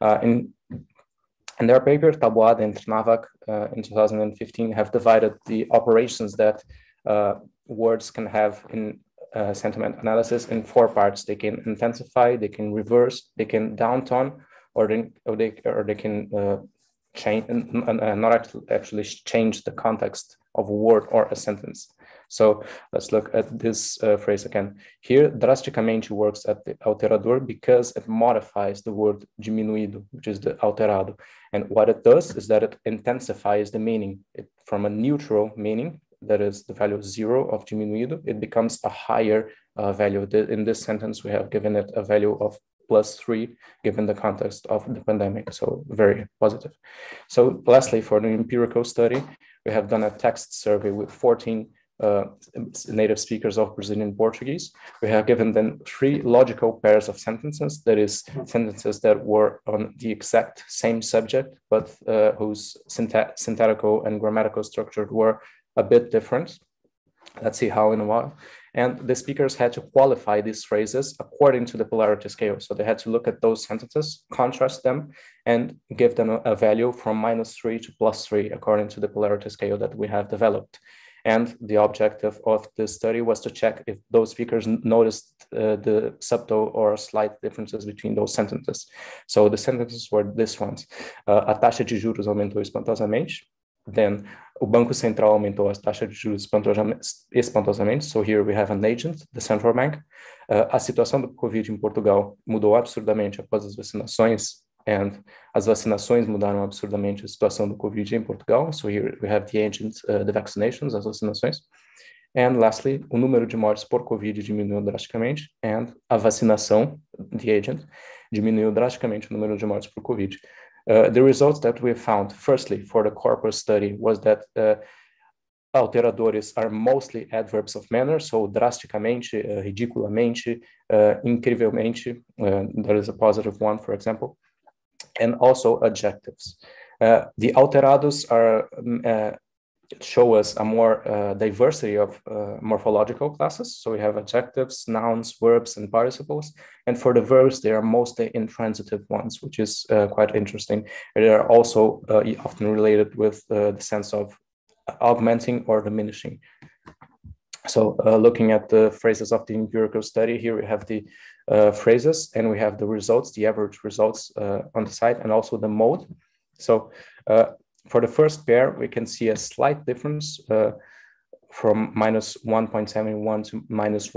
In their paper, Taboada and Trnavac in 2015 have divided the operations that words can have in sentiment analysis in 4 parts. They can intensify, they can reverse, they can downtone, or they can change, not actually change the context of a word or a sentence. So let's look at this phrase again. Here, drasticamente works at the alterador because it modifies the word diminuído, which is the alterado. And what it does is that it intensifies the meaning. From a neutral meaning, that is the value 0 of diminuído, it becomes a higher value. In this sentence, we have given it a value of +3, given the context of the pandemic. So very positive. So lastly, for the empirical study, we have done a text survey with 14 native speakers of Brazilian Portuguese. We have given them 3 logical pairs of sentences, that is, sentences that were on the exact same subject, but whose syntactical and grammatical structure were a bit different. Let's see how in a while. And the speakers had to qualify these phrases according to the polarity scale. So they had to look at those sentences, contrast them, and give them a value from -3 to +3 according to the polarity scale that we have developed. And the objective of this study was to check if those speakers noticed the subtle or slight differences between those sentences. So the sentences were these ones. A taxa de juros aumentou espantosamente. Then, o Banco Central aumentou a taxa de juros espantosamente. So here we have an agent, the central bank. A situação do Covid em Portugal mudou absurdamente após as vacinações. and as vacinações mudaram absurdamente a situação do Covid em Portugal. So here we have the agent, the vaccinations, as vacinações. And lastly, o número de mortes por Covid diminuiu drasticamente, and a vacinação, the agent, diminuiu drasticamente o número de mortes por Covid. The results that we found, firstly, for the corpus study, was that alteradores are mostly adverbs of manner, so drasticamente, ridiculamente, incrivelmente, that is a positive one, for example, and also adjectives. The alterados are show us a more diversity of morphological classes. So we have adjectives, nouns, verbs, and participles. And for the verbs, they are mostly intransitive ones, which is quite interesting. They are also often related with the sense of augmenting or diminishing. So looking at the phrases of the empirical study, here we have the phrases and we have the results, the average results on the side, and also the mode. So for the first pair, we can see a slight difference from minus 1.71 to minus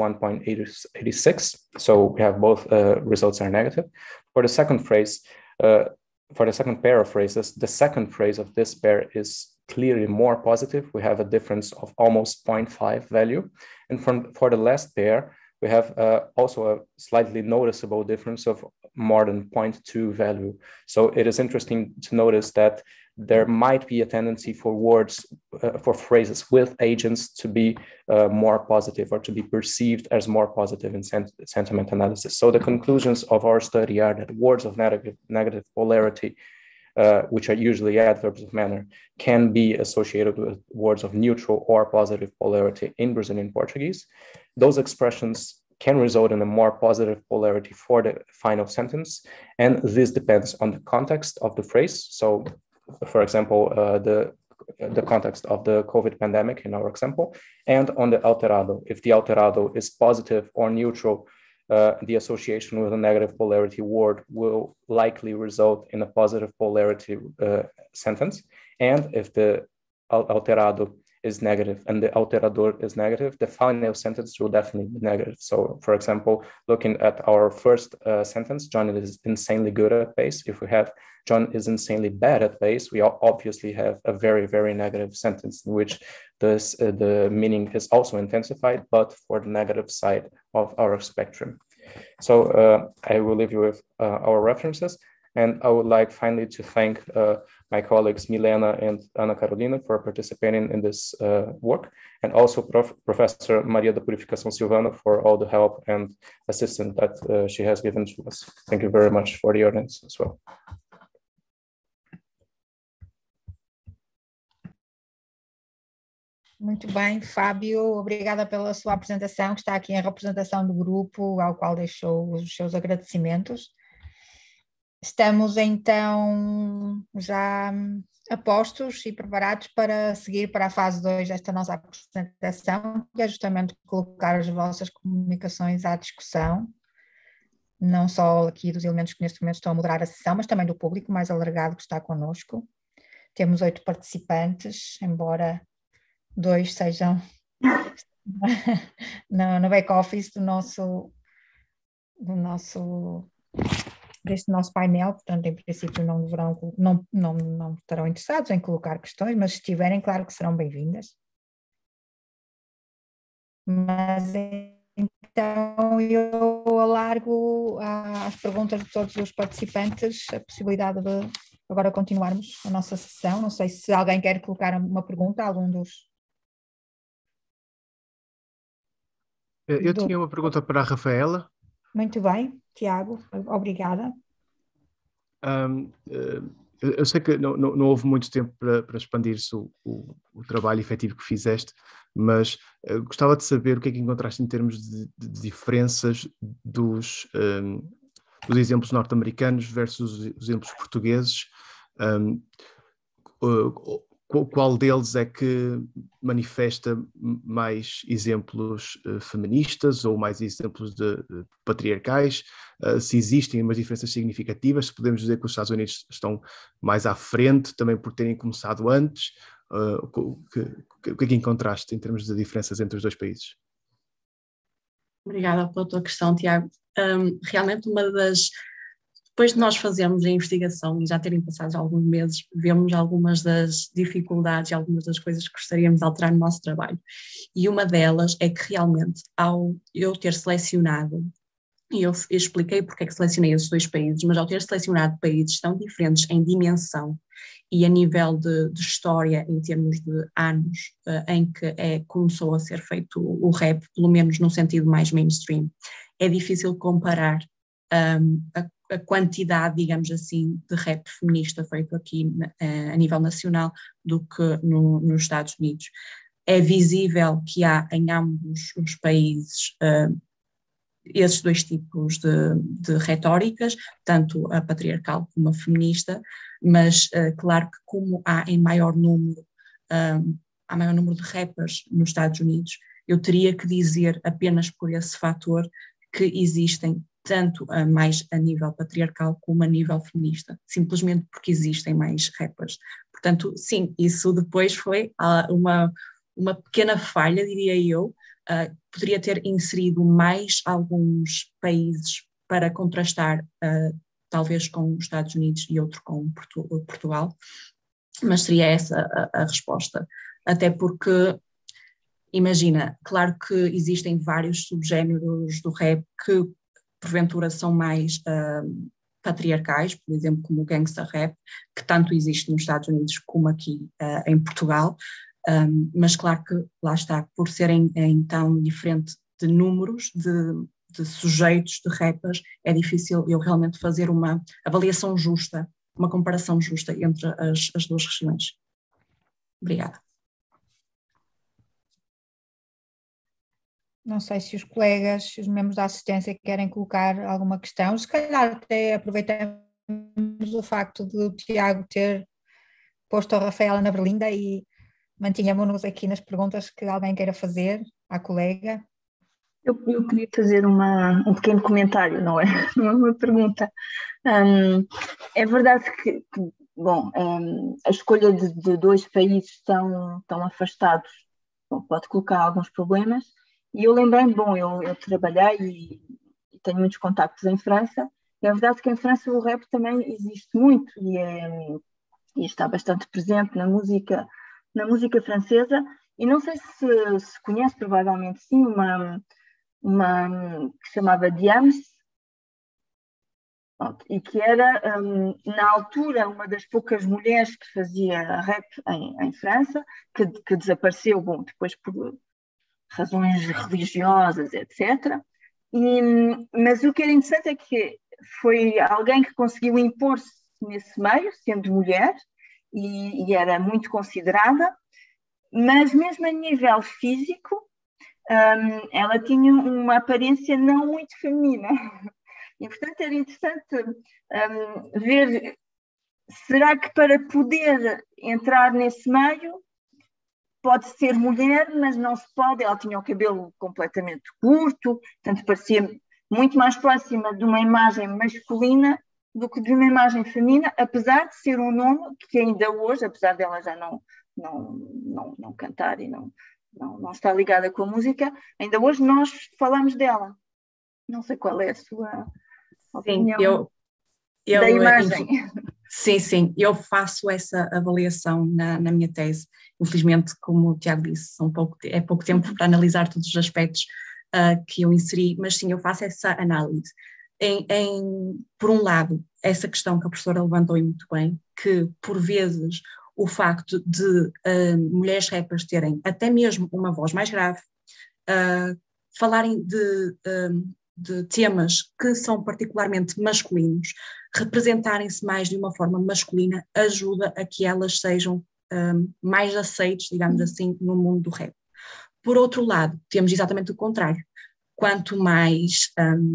1.86. So we have both results are negative. For the second phrase, for the second pair of phrases, the second phrase of this pair is clearly more positive. We have a difference of almost 0.5 value. And for the last pair, we have also a slightly noticeable difference of more than 0.2 value. So it is interesting to notice that there might be a tendency for words, for phrases with agents to be more positive or to be perceived as more positive in sentiment analysis. So the conclusions of our study are that words of negative polarity, which are usually adverbs of manner, can be associated with words of neutral or positive polarity in Brazilian Portuguese. Those expressions can result in a more positive polarity for the final sentence, and this depends on the context of the phrase. So, for example, the context of the COVID pandemic in our example, and on the alterado. If the alterado is positive or neutral, the association with a negative polarity word will likely result in a positive polarity sentence. And if the alterado is negative and the alterador is negative, the final sentence will definitely be negative. So, for example, looking at our first sentence, John is insanely good at bass. If we have John is insanely bad at bass, we obviously have a very, very negative sentence in which the meaning is also intensified, but for the negative side of our spectrum. So I will leave you with our references. And I would like finally to thank my colleagues Milena and Ana Carolina for participating in this work, and also Professor Maria da Purificação Silvana for all the help and assistance that she has given to us. Thank you very much for the audience as well. Muito bem, Fábio, obrigada pela sua apresentação, que está aqui em representação do grupo, ao qual deixou os seus agradecimentos. Estamos então já a postos e preparados para seguir para a fase 2 desta nossa apresentação, que é justamente colocar as vossas comunicações à discussão, não só aqui dos elementos que neste momento estão a moderar a sessão, mas também do público mais alargado que está connosco. Temos 8 participantes, embora 2 sejam no back-office deste nosso painel, portanto, em princípio não estarão interessados em colocar questões, mas se tiverem, claro que serão bem-vindas. Mas então eu alargo às perguntas de todos os participantes a possibilidade de agora continuarmos a nossa sessão. Não sei se alguém quer colocar uma pergunta a algum dos... Eu tinha uma pergunta para a Rafaela. Muito bem, Tiago, obrigada. Eu sei que não houve muito tempo para expandir-se o trabalho efetivo que fizeste, mas gostava de saber o que é que encontraste em termos de diferenças dos exemplos norte-americanos versus os exemplos portugueses. Qual deles é que manifesta mais exemplos feministas ou mais exemplos patriarcais? Se existem umas diferenças significativas, se podemos dizer que os Estados Unidos estão mais à frente, também por terem começado antes, o que é que encontraste em termos de diferenças entre os dois países? Obrigada pela tua questão, Tiago. Realmente uma das depois de nós fazermos a investigação e já terem passado alguns meses, vemos algumas das dificuldades e algumas das coisas que gostaríamos de alterar no nosso trabalho. E uma delas é que realmente, ao eu ter selecionado, e eu expliquei porque é que selecionei esses 2 países, mas ao ter selecionado países tão diferentes em dimensão e a nível de história, em termos de anos em que começou a ser feito o rap, pelo menos no sentido mais mainstream, é difícil comparar a quantidade, digamos assim, de rap feminista feito aqui a nível nacional do que nos Estados Unidos. É visível que há em ambos os países esses 2 tipos de retóricas, tanto a patriarcal como a feminista, mas claro que como há maior número de rappers nos Estados Unidos, eu teria que dizer apenas por esse fator que existem tanto mais a nível patriarcal como a nível feminista, simplesmente porque existem mais rappers. Portanto, sim, isso depois foi uma pequena falha, diria eu. Poderia ter inserido mais alguns países para contrastar, talvez com os Estados Unidos e outro com Portugal, mas seria essa a resposta. Até porque, imagina, claro que existem vários subgéneros do rap que porventura são mais patriarcais, por exemplo, como o gangsta rap, que tanto existe nos Estados Unidos como aqui em Portugal. Mas claro que lá está, por serem então diferente de números de sujeitos, de rappers, é difícil eu realmente fazer uma avaliação justa, uma comparação justa entre as 2 regiões. Obrigada. Não sei se os colegas, os membros da assistência querem colocar alguma questão, se calhar até aproveitamos o facto de o Tiago ter posto a Rafaela na berlinda e mantínhamos-nos aqui nas perguntas que alguém queira fazer à colega. Eu queria fazer um pequeno comentário, não é? Não é uma pergunta. É verdade que bom, a escolha de 2 países tão afastados pode colocar alguns problemas. E eu lembrei-me, bom, eu trabalhei e tenho muitos contactos em França. E é verdade que em França o rap também existe muito e está bastante presente na música francesa. E não sei se conhece, provavelmente sim, uma que se chamava Diams, e que era, na altura, uma das poucas mulheres que fazia rap em França, que desapareceu, bom, depois por razões religiosas, etc. Mas o que era interessante é que foi alguém que conseguiu impor-se nesse meio, sendo mulher, e era muito considerada, mas mesmo a nível físico, ela tinha uma aparência não muito feminina. E, portanto, era interessante ver, será que para poder entrar nesse meio pode ser mulher, mas não se pode, ela tinha o cabelo completamente curto, portanto parecia muito mais próxima de uma imagem masculina do que de uma imagem feminina, apesar de ser um nome que ainda hoje, apesar dela já não cantar e não está ligada com a música, ainda hoje nós falamos dela. Não sei qual é a sua opinião da imagem. Sim, eu faço essa avaliação na minha tese. Infelizmente, como o Tiago disse, é pouco tempo para analisar todos os aspectos que eu inseri, mas sim, eu faço essa análise. Por um lado, essa questão que a professora levantou muito bem, que por vezes o facto de mulheres rappers terem até mesmo uma voz mais grave, falarem de temas que são particularmente masculinos, representarem-se mais de uma forma masculina, ajuda a que elas sejam mais aceites, digamos assim, no mundo do rap. Por outro lado, temos exatamente o contrário. Quanto mais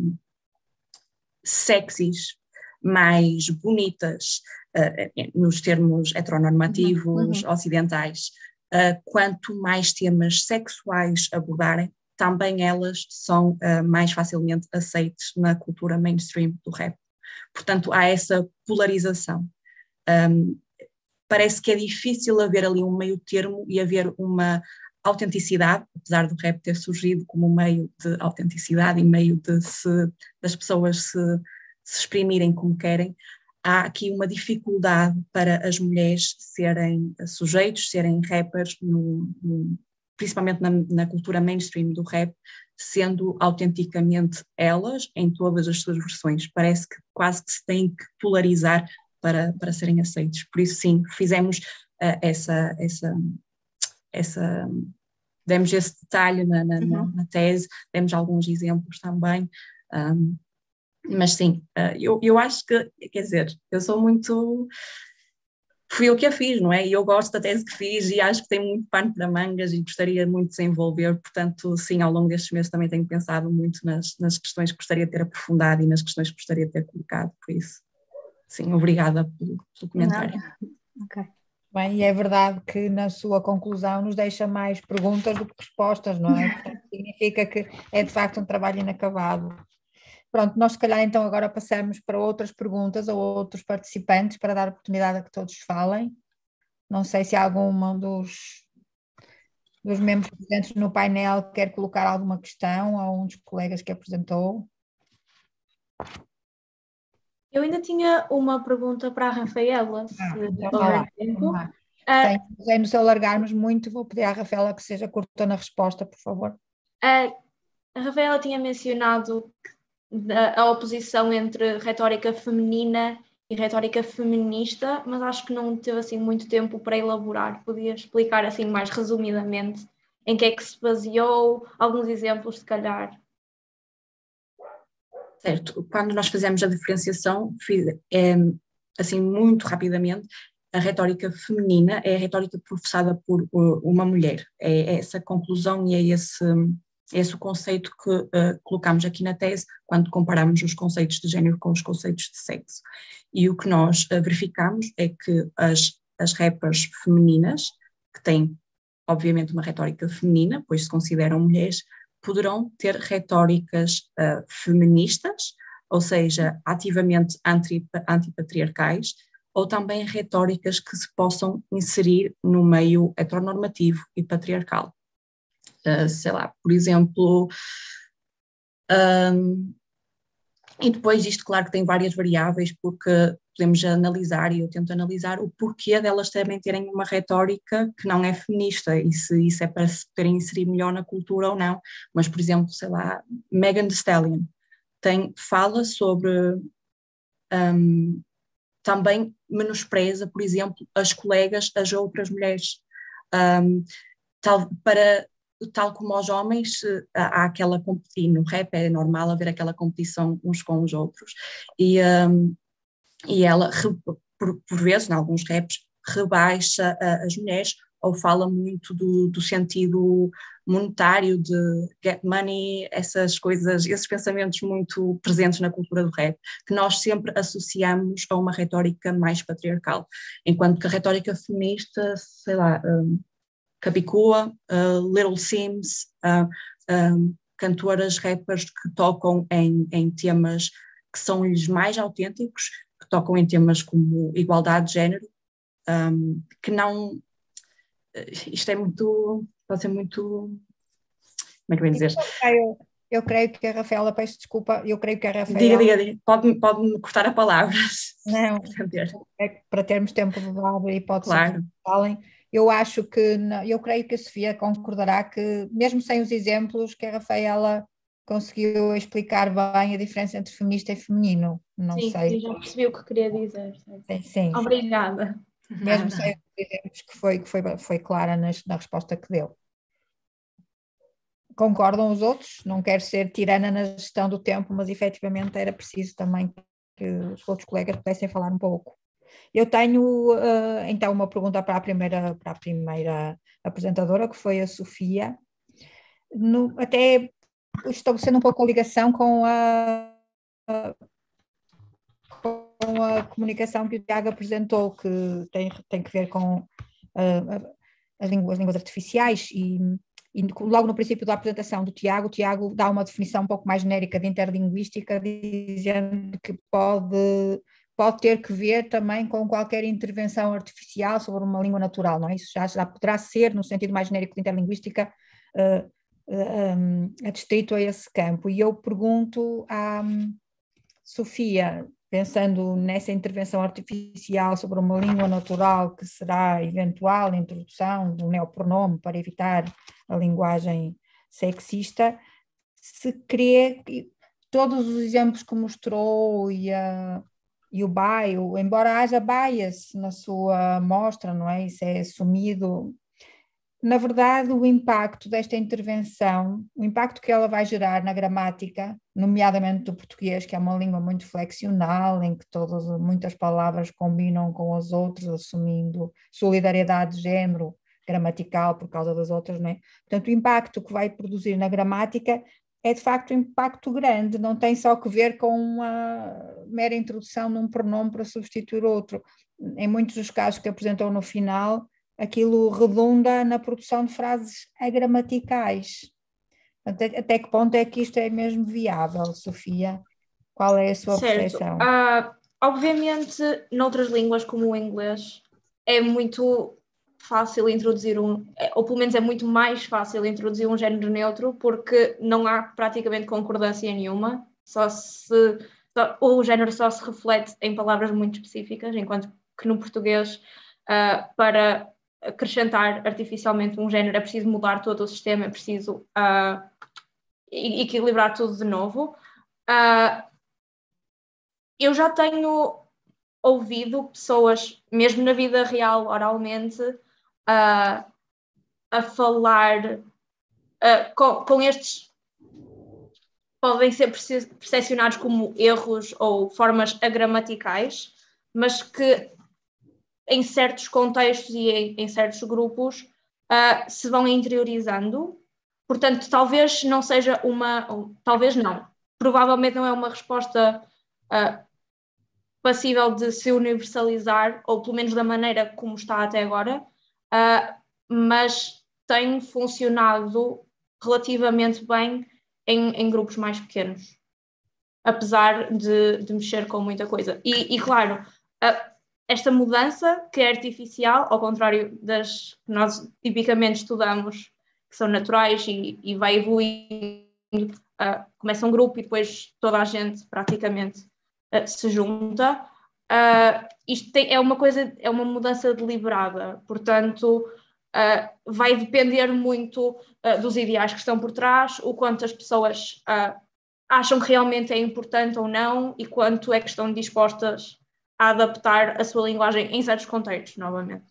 sexys, mais bonitas, nos termos heteronormativos, ocidentais, quanto mais temas sexuais abordarem, também elas são mais facilmente aceites na cultura mainstream do rap. Portanto, há essa polarização. Parece que é difícil haver ali um meio termo e haver uma autenticidade, apesar do rap ter surgido como um meio de autenticidade e meio das pessoas se se exprimirem como querem, há aqui uma dificuldade para as mulheres serem sujeitos, serem rappers, principalmente na cultura mainstream do rap, sendo autenticamente elas em todas as suas versões. Parece que quase que se tem que polarizar para serem aceitos. Por isso, sim, fizemos demos esse detalhe na tese, demos alguns exemplos também, mas sim, eu acho que, quer dizer, eu sou muito... Fui eu que a fiz, não é? E eu gosto da tese que fiz e acho que tem muito pano para mangas e gostaria muito de desenvolver, portanto, sim, ao longo destes meses também tenho pensado muito nas questões que gostaria de ter aprofundado e nas questões que gostaria de ter colocado, por isso, sim, obrigada pelo comentário. Ok. Bem, e é verdade que na sua conclusão nos deixa mais perguntas do que respostas, não é? Portanto, significa que é de facto um trabalho inacabado. Pronto, nós se calhar então agora passamos para outras perguntas ou outros participantes para dar oportunidade a que todos falem. Não sei se algum dos membros presentes no painel quer colocar alguma questão ou um dos colegas que apresentou. Eu ainda tinha uma pergunta para a Rafaela, se houver tempo. Sem nos alargarmos muito, vou pedir à Rafaela que seja curta na resposta, por favor. A Rafaela tinha mencionado a oposição entre retórica feminina e retórica feminista, mas acho que não teve assim muito tempo para elaborar. Podia explicar assim mais resumidamente em que é que se baseou, alguns exemplos se calhar. Certo, quando nós fizemos a diferenciação, assim muito rapidamente, a retórica feminina é a retórica professada por uma mulher. É essa conclusão e é esse o conceito que colocamos aqui na tese quando comparamos os conceitos de género com os conceitos de sexo. E o que nós verificamos é que as rappers femininas, que têm obviamente uma retórica feminina, pois se consideram mulheres, poderão ter retóricas feministas, ou seja, ativamente antipatriarcais, ou também retóricas que se possam inserir no meio heteronormativo e patriarcal. Sei lá, por exemplo, e depois isto claro que tem várias variáveis, porque podemos analisar, e eu tento analisar, o porquê delas também terem uma retórica que não é feminista, e se isso é para se poderem inserir melhor na cultura ou não. Mas, por exemplo, sei lá, Megan Thee Stallion fala sobre... também menospreza, por exemplo, as colegas, as outras mulheres, tal como aos homens, há aquela competição, no rap é normal haver aquela competição uns com os outros, e ela, por vezes, em alguns raps, rebaixa as mulheres, ou fala muito do sentido monetário, de get money, essas coisas, esses pensamentos muito presentes na cultura do rap, que nós sempre associamos a uma retórica mais patriarcal, enquanto que a retórica feminista, sei lá, Capicua, Little Sims, cantoras, rappers que tocam em temas que são-lhes mais autênticos, que tocam em temas como igualdade de género, que não... Isto é muito... Pode ser muito... Como é que eu ia dizer? Eu creio que a Rafaela, peço desculpa, eu creio que a Rafaela... Diga. Pode-me cortar a palavra. Não, é para termos tempo de debate e pode claro. ser que falem. Eu acho que, eu creio que a Sofia concordará que, mesmo sem os exemplos, que a Rafaela conseguiu explicar bem a diferença entre feminista e feminino. Não sim, sei. Sim, já percebi o que queria dizer. Sim. Obrigada. Mesmo sem os exemplos, que foi clara na resposta que deu. Concordam os outros? Não quero ser tirana na gestão do tempo, mas efetivamente era preciso também que os outros colegas pudessem falar um pouco. Eu tenho então uma pergunta para a primeira apresentadora, que foi a Sofia. Até estabelecendo um pouco a ligação com a comunicação que o Tiago apresentou, que tem que ver com as línguas artificiais, e logo no princípio da apresentação do Tiago, o Tiago dá uma definição um pouco mais genérica de interlinguística, dizendo que pode ter que ver também com qualquer intervenção artificial sobre uma língua natural, não é? Isso já poderá ser, no sentido mais genérico de interlinguística, adstrito a esse campo. E eu pergunto à Sofia, pensando nessa intervenção artificial sobre uma língua natural, que será a eventual introdução do neopronome para evitar a linguagem sexista, se crê que todos os exemplos que mostrou e o bio, embora haja bias na sua amostra, não é? Isso é assumido. Na verdade, o impacto desta intervenção, o impacto que ela vai gerar na gramática, nomeadamente do português, que é uma língua muito flexional, em que muitas palavras combinam com as outras, assumindo solidariedade de género gramatical por causa das outras, não é? Portanto, o impacto que vai produzir na gramática é de facto um impacto grande, não tem só que ver com uma mera introdução de um pronome para substituir outro. Em muitos dos casos que apresentou no final, aquilo redunda na produção de frases agramaticais. Até que ponto é que isto é mesmo viável, Sofia? Qual é a sua percepção? Obviamente, noutras línguas como o inglês, é muito fácil introduzir ou pelo menos é muito mais fácil introduzir um género neutro, porque não há praticamente concordância nenhuma, o género só se reflete em palavras muito específicas, enquanto que no português, para acrescentar artificialmente um género é preciso mudar todo o sistema, é preciso equilibrar tudo de novo. Eu já tenho ouvido pessoas, mesmo na vida real, oralmente, a falar com estes, podem ser percepcionados como erros ou formas agramaticais, mas que em certos contextos e em certos grupos se vão interiorizando. Portanto, talvez não seja talvez não, provavelmente não é uma resposta passível de se universalizar, ou pelo menos da maneira como está até agora, mas tem funcionado relativamente bem em grupos mais pequenos, apesar de mexer com muita coisa. E claro, esta mudança que é artificial, ao contrário das que nós tipicamente estudamos, que são naturais e vai evoluindo, começa um grupo e depois toda a gente praticamente se junta. Isto é uma mudança deliberada, portanto vai depender muito dos ideais que estão por trás, o quanto as pessoas acham que realmente é importante ou não e quanto é que estão dispostas a adaptar a sua linguagem em certos contextos, novamente.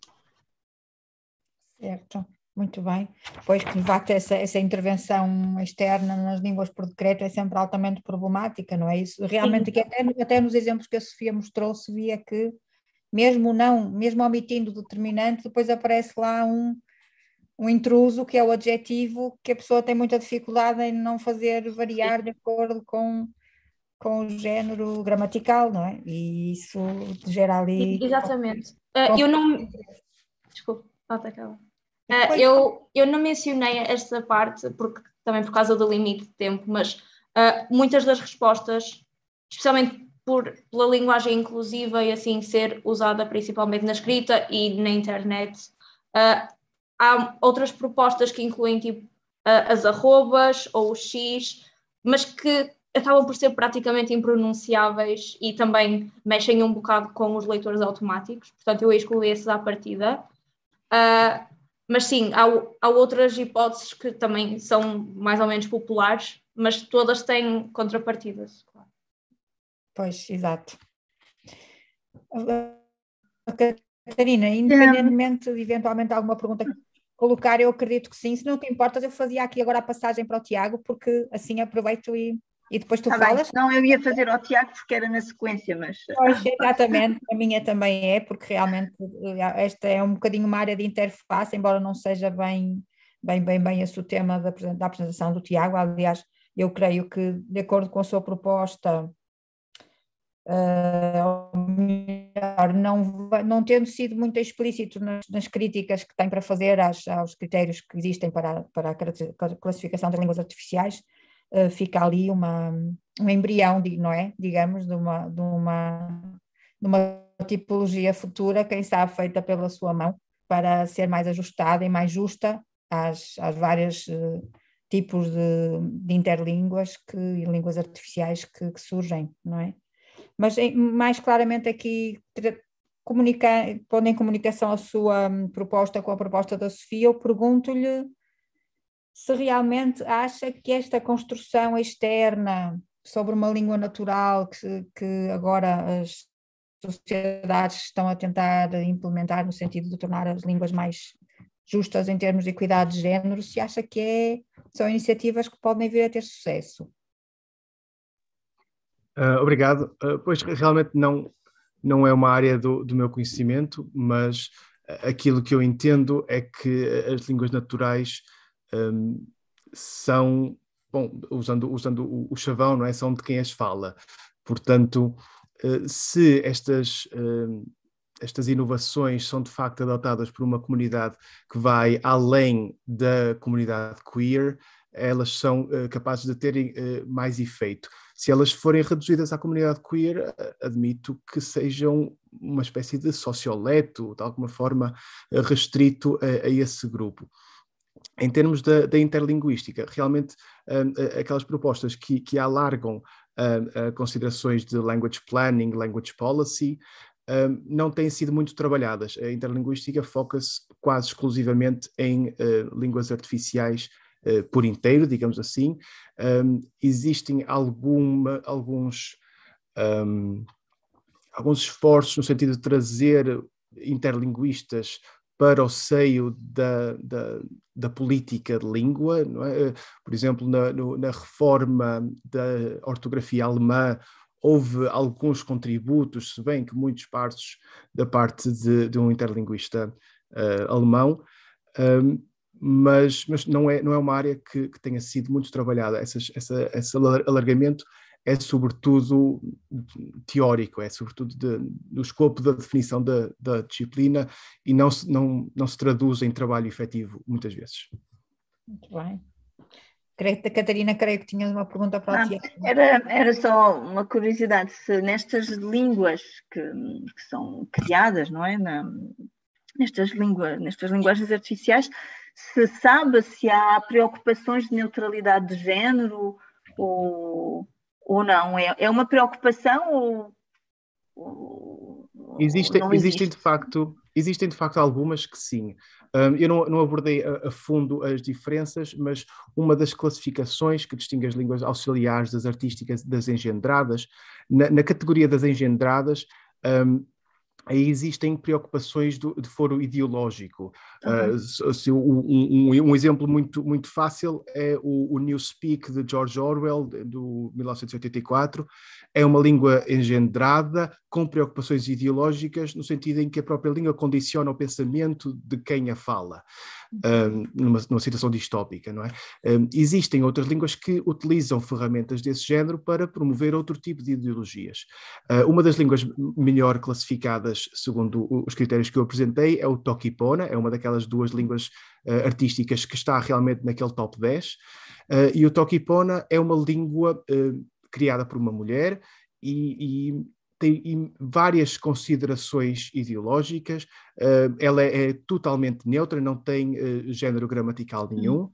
Certo, muito bem. Pois que de facto essa intervenção externa nas línguas por decreto é sempre altamente problemática, não é isso? Realmente que até nos exemplos que a Sofia mostrou se via que mesmo omitindo o determinante, depois aparece lá um intruso, que é o adjetivo, que a pessoa tem muita dificuldade em não fazer variar de acordo com o género gramatical, não é? E isso gera ali... Exatamente. Eu não... Desculpa, falta aquela. Eu não mencionei esta parte, também por causa do limite de tempo, mas muitas das respostas, especialmente pela linguagem inclusiva e assim ser usada principalmente na escrita e na internet, há outras propostas que incluem tipo as arrobas ou o X, mas que acabam por ser praticamente impronunciáveis e também mexem um bocado com os leitores automáticos, portanto eu excluí esses à partida. Mas sim, há outras hipóteses que também são mais ou menos populares, mas todas têm contrapartidas. Claro. Pois, exato. Catarina, independentemente de eventualmente alguma pergunta que colocar, eu acredito que sim. Se não te importas, eu fazia aqui agora a passagem para o Tiago, porque assim aproveito e depois tu falas. Bem. Não, eu ia fazer ao Tiago porque era na sequência, mas... Pois, exatamente, a minha também é, porque realmente esta é um bocadinho uma área de interface, embora não seja bem esse o tema da apresentação do Tiago. Aliás, eu creio que, de acordo com a sua proposta, não tendo sido muito explícito nas críticas que tem para fazer aos critérios que existem para a classificação das línguas artificiais, fica ali um embrião, não é? Digamos, de uma tipologia futura, quem sabe feita pela sua mão, para ser mais ajustada e mais justa às vários tipos de interlínguas e línguas artificiais que surgem, não é? Mas mais claramente aqui, pondo em comunicação a sua proposta com a proposta da Sofia, eu pergunto-lhe se realmente acha que esta construção externa sobre uma língua natural que agora as sociedades estão a tentar implementar no sentido de tornar as línguas mais justas em termos de equidade de género, se acha que são iniciativas que podem vir a ter sucesso. Obrigado. Pois realmente não é uma área do meu conhecimento, mas aquilo que eu entendo é que as línguas naturais são, bom, usando o chavão, não é? São de quem as fala. Portanto, se estas inovações são de facto adotadas por uma comunidade que vai além da comunidade queer, elas são capazes de terem mais efeito. Se elas forem reduzidas à comunidade queer, admito que sejam uma espécie de socioleto, de alguma forma restrito a esse grupo. Em termos da interlinguística, realmente aquelas propostas que alargam considerações de language planning, language policy, não têm sido muito trabalhadas. A interlinguística foca-se quase exclusivamente em línguas artificiais por inteiro, digamos assim. Existem alguns esforços no sentido de trazer interlinguistas para o seio da política de língua, não é? Por exemplo, na reforma da ortografia alemã, houve alguns contributos, se bem que muitos partos da parte de um interlinguista alemão, mas não é uma área que tenha sido muito trabalhada. Esse alargamento é sobretudo teórico, é sobretudo do escopo da definição da disciplina e não se traduz em trabalho efetivo muitas vezes. Muito bem. Catarina, creio que tinhas uma pergunta para o Tiago. Era só uma curiosidade, se nestas línguas que são criadas, não é? Nestas linguagens artificiais, se sabe se há preocupações de neutralidade de género ou não? É uma preocupação ou não existe? Existem de facto algumas que sim. Eu não abordei a fundo as diferenças, mas uma das classificações que distingue as línguas auxiliares das artísticas das engendradas, na categoria das engendradas, aí existem preocupações de foro ideológico. Um exemplo muito fácil é o Newspeak de George Orwell, do 1984. É uma língua engendrada com preocupações ideológicas, no sentido em que a própria língua condiciona o pensamento de quem a fala, numa situação distópica, não é? Existem outras línguas que utilizam ferramentas desse género para promover outro tipo de ideologias. Uma das línguas melhor classificadas, segundo os critérios que eu apresentei, é o Toki-Pona, é uma daquelas duas línguas artísticas que está realmente naquele top 10, e o Toki-Pona é uma língua criada por uma mulher e tem várias considerações ideológicas. Ela é totalmente neutra, não tem género gramatical nenhum.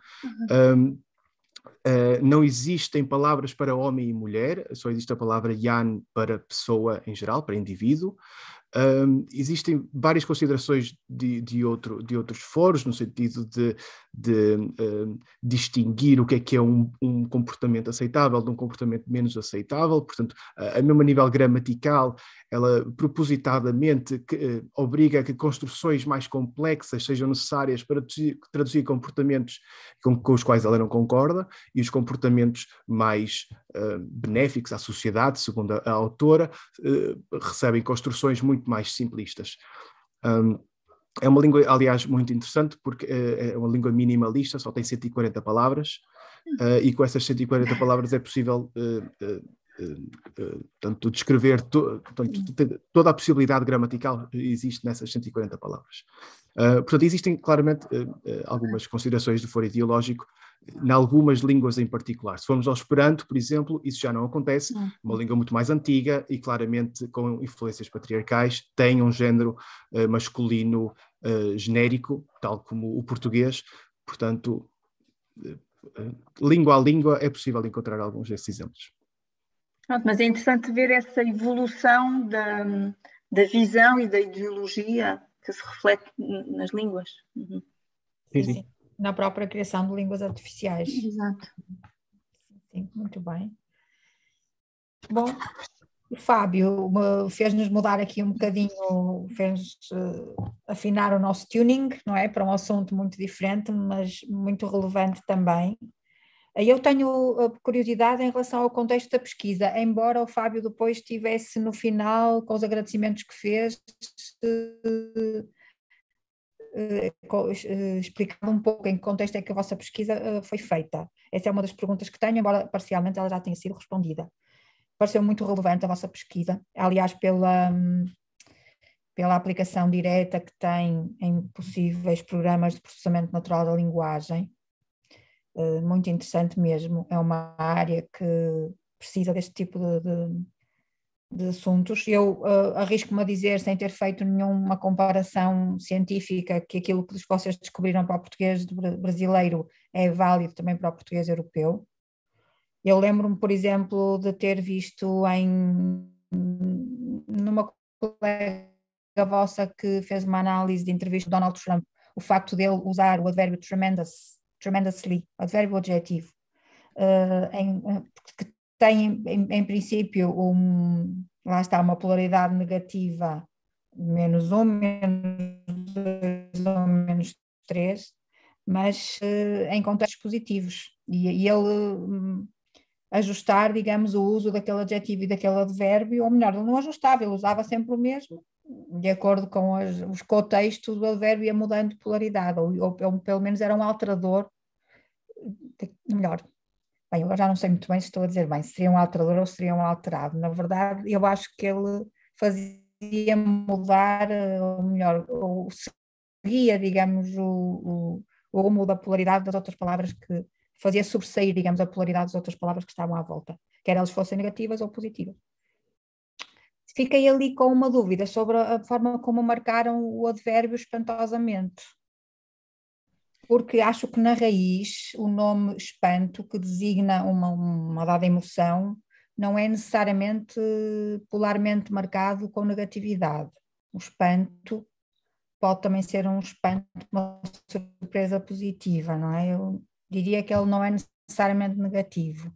Não existem palavras para homem e mulher, só existe a palavra yan para pessoa em geral, para indivíduo. Existem várias considerações de outros foros, no sentido de distinguir o que é um comportamento aceitável de um comportamento menos aceitável. Portanto, a mesmo a nível gramatical, ela propositadamente obriga a que construções mais complexas sejam necessárias para traduzir comportamentos com os quais ela não concorda, e os comportamentos mais benéficos à sociedade, segundo a autora, recebem construções muito mais simplistas. É uma língua, aliás, muito interessante, porque é uma língua minimalista, só tem 140 palavras, e com essas 140 palavras é possível tanto descrever toda a possibilidade gramatical existe nessas 140 palavras. Portanto, existem claramente algumas considerações de foro ideológico em algumas línguas em particular. Se formos ao Esperanto, por exemplo, isso já não acontece. Uma língua muito mais antiga e claramente com influências patriarcais, tem um género masculino genérico, tal como o português. Portanto, língua a língua é possível encontrar alguns desses exemplos. Mas é interessante ver essa evolução da visão e da ideologia que se reflete nas línguas. Sim, sim. Na própria criação de línguas artificiais. Exato. Sim, muito bem. Bom, o Fábio fez-nos mudar aqui um bocadinho, fez afinar o nosso tuning, não é? Para um assunto muito diferente, mas muito relevante também. Eu tenho curiosidade em relação ao contexto da pesquisa, embora o Fábio depois tivesse no final, com os agradecimentos que fez, explicado um pouco em que contexto é que a vossa pesquisa foi feita. Essa é uma das perguntas que tenho, embora parcialmente ela já tenha sido respondida. Pareceu muito relevante a vossa pesquisa, aliás, pela aplicação direta que tem em possíveis programas de processamento natural da linguagem. Muito interessante mesmo, é uma área que precisa deste tipo de assuntos. Eu arrisco-me a dizer, sem ter feito nenhuma comparação científica, que aquilo que vocês descobriram para o português brasileiro é válido também para o português europeu. Eu lembro-me, por exemplo, de ter visto numa colega vossa que fez uma análise de entrevista de Donald Trump, o facto dele usar o advérbio tremendously, advérbio adjetivo, que tem em princípio lá está, uma polaridade negativa, -1, -2 ou -3, mas em contextos positivos, e ele ajustar, digamos, o uso daquele adjetivo e daquele advérbio, ou melhor, ele não ajustava, ele usava sempre o mesmo, de acordo com os contextos do advérbio, ia mudando de polaridade, ou pelo menos era um alterador, melhor, bem, eu já não sei muito bem se estou a dizer bem, se seria um alterador ou se seria um alterado. Na verdade, eu acho que ele fazia mudar, ou melhor, ou seguia, digamos, o rumo da polaridade das outras palavras, que fazia sobressair, digamos, a polaridade das outras palavras que estavam à volta, quer elas fossem negativas ou positivas. Fiquei ali com uma dúvida sobre a forma como marcaram o advérbio espantosamente, porque acho que na raiz o nome espanto, que designa uma dada emoção, não é necessariamente polarmente marcado com negatividade. O espanto pode também ser um espanto, uma surpresa positiva, não é? Eu diria que ele não é necessariamente negativo.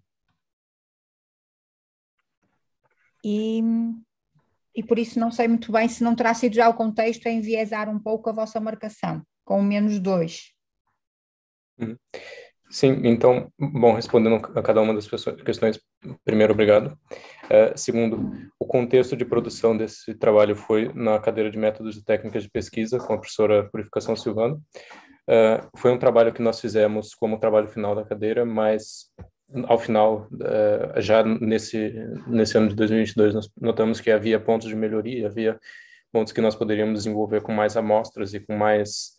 E por isso não sei muito bem se não terá sido já o contexto a enviesar um pouco a vossa marcação, com o -2. Sim, então, bom, respondendo a cada uma das questões, primeiro, obrigado. Segundo, o contexto de produção desse trabalho foi na cadeira de Métodos e Técnicas de Pesquisa, com a professora Purificação Silvano. Foi um trabalho que nós fizemos como trabalho final da cadeira, mas ao final, já nesse ano de 2022, nós notamos que havia pontos de melhoria, havia pontos que nós poderíamos desenvolver com mais amostras e com mais...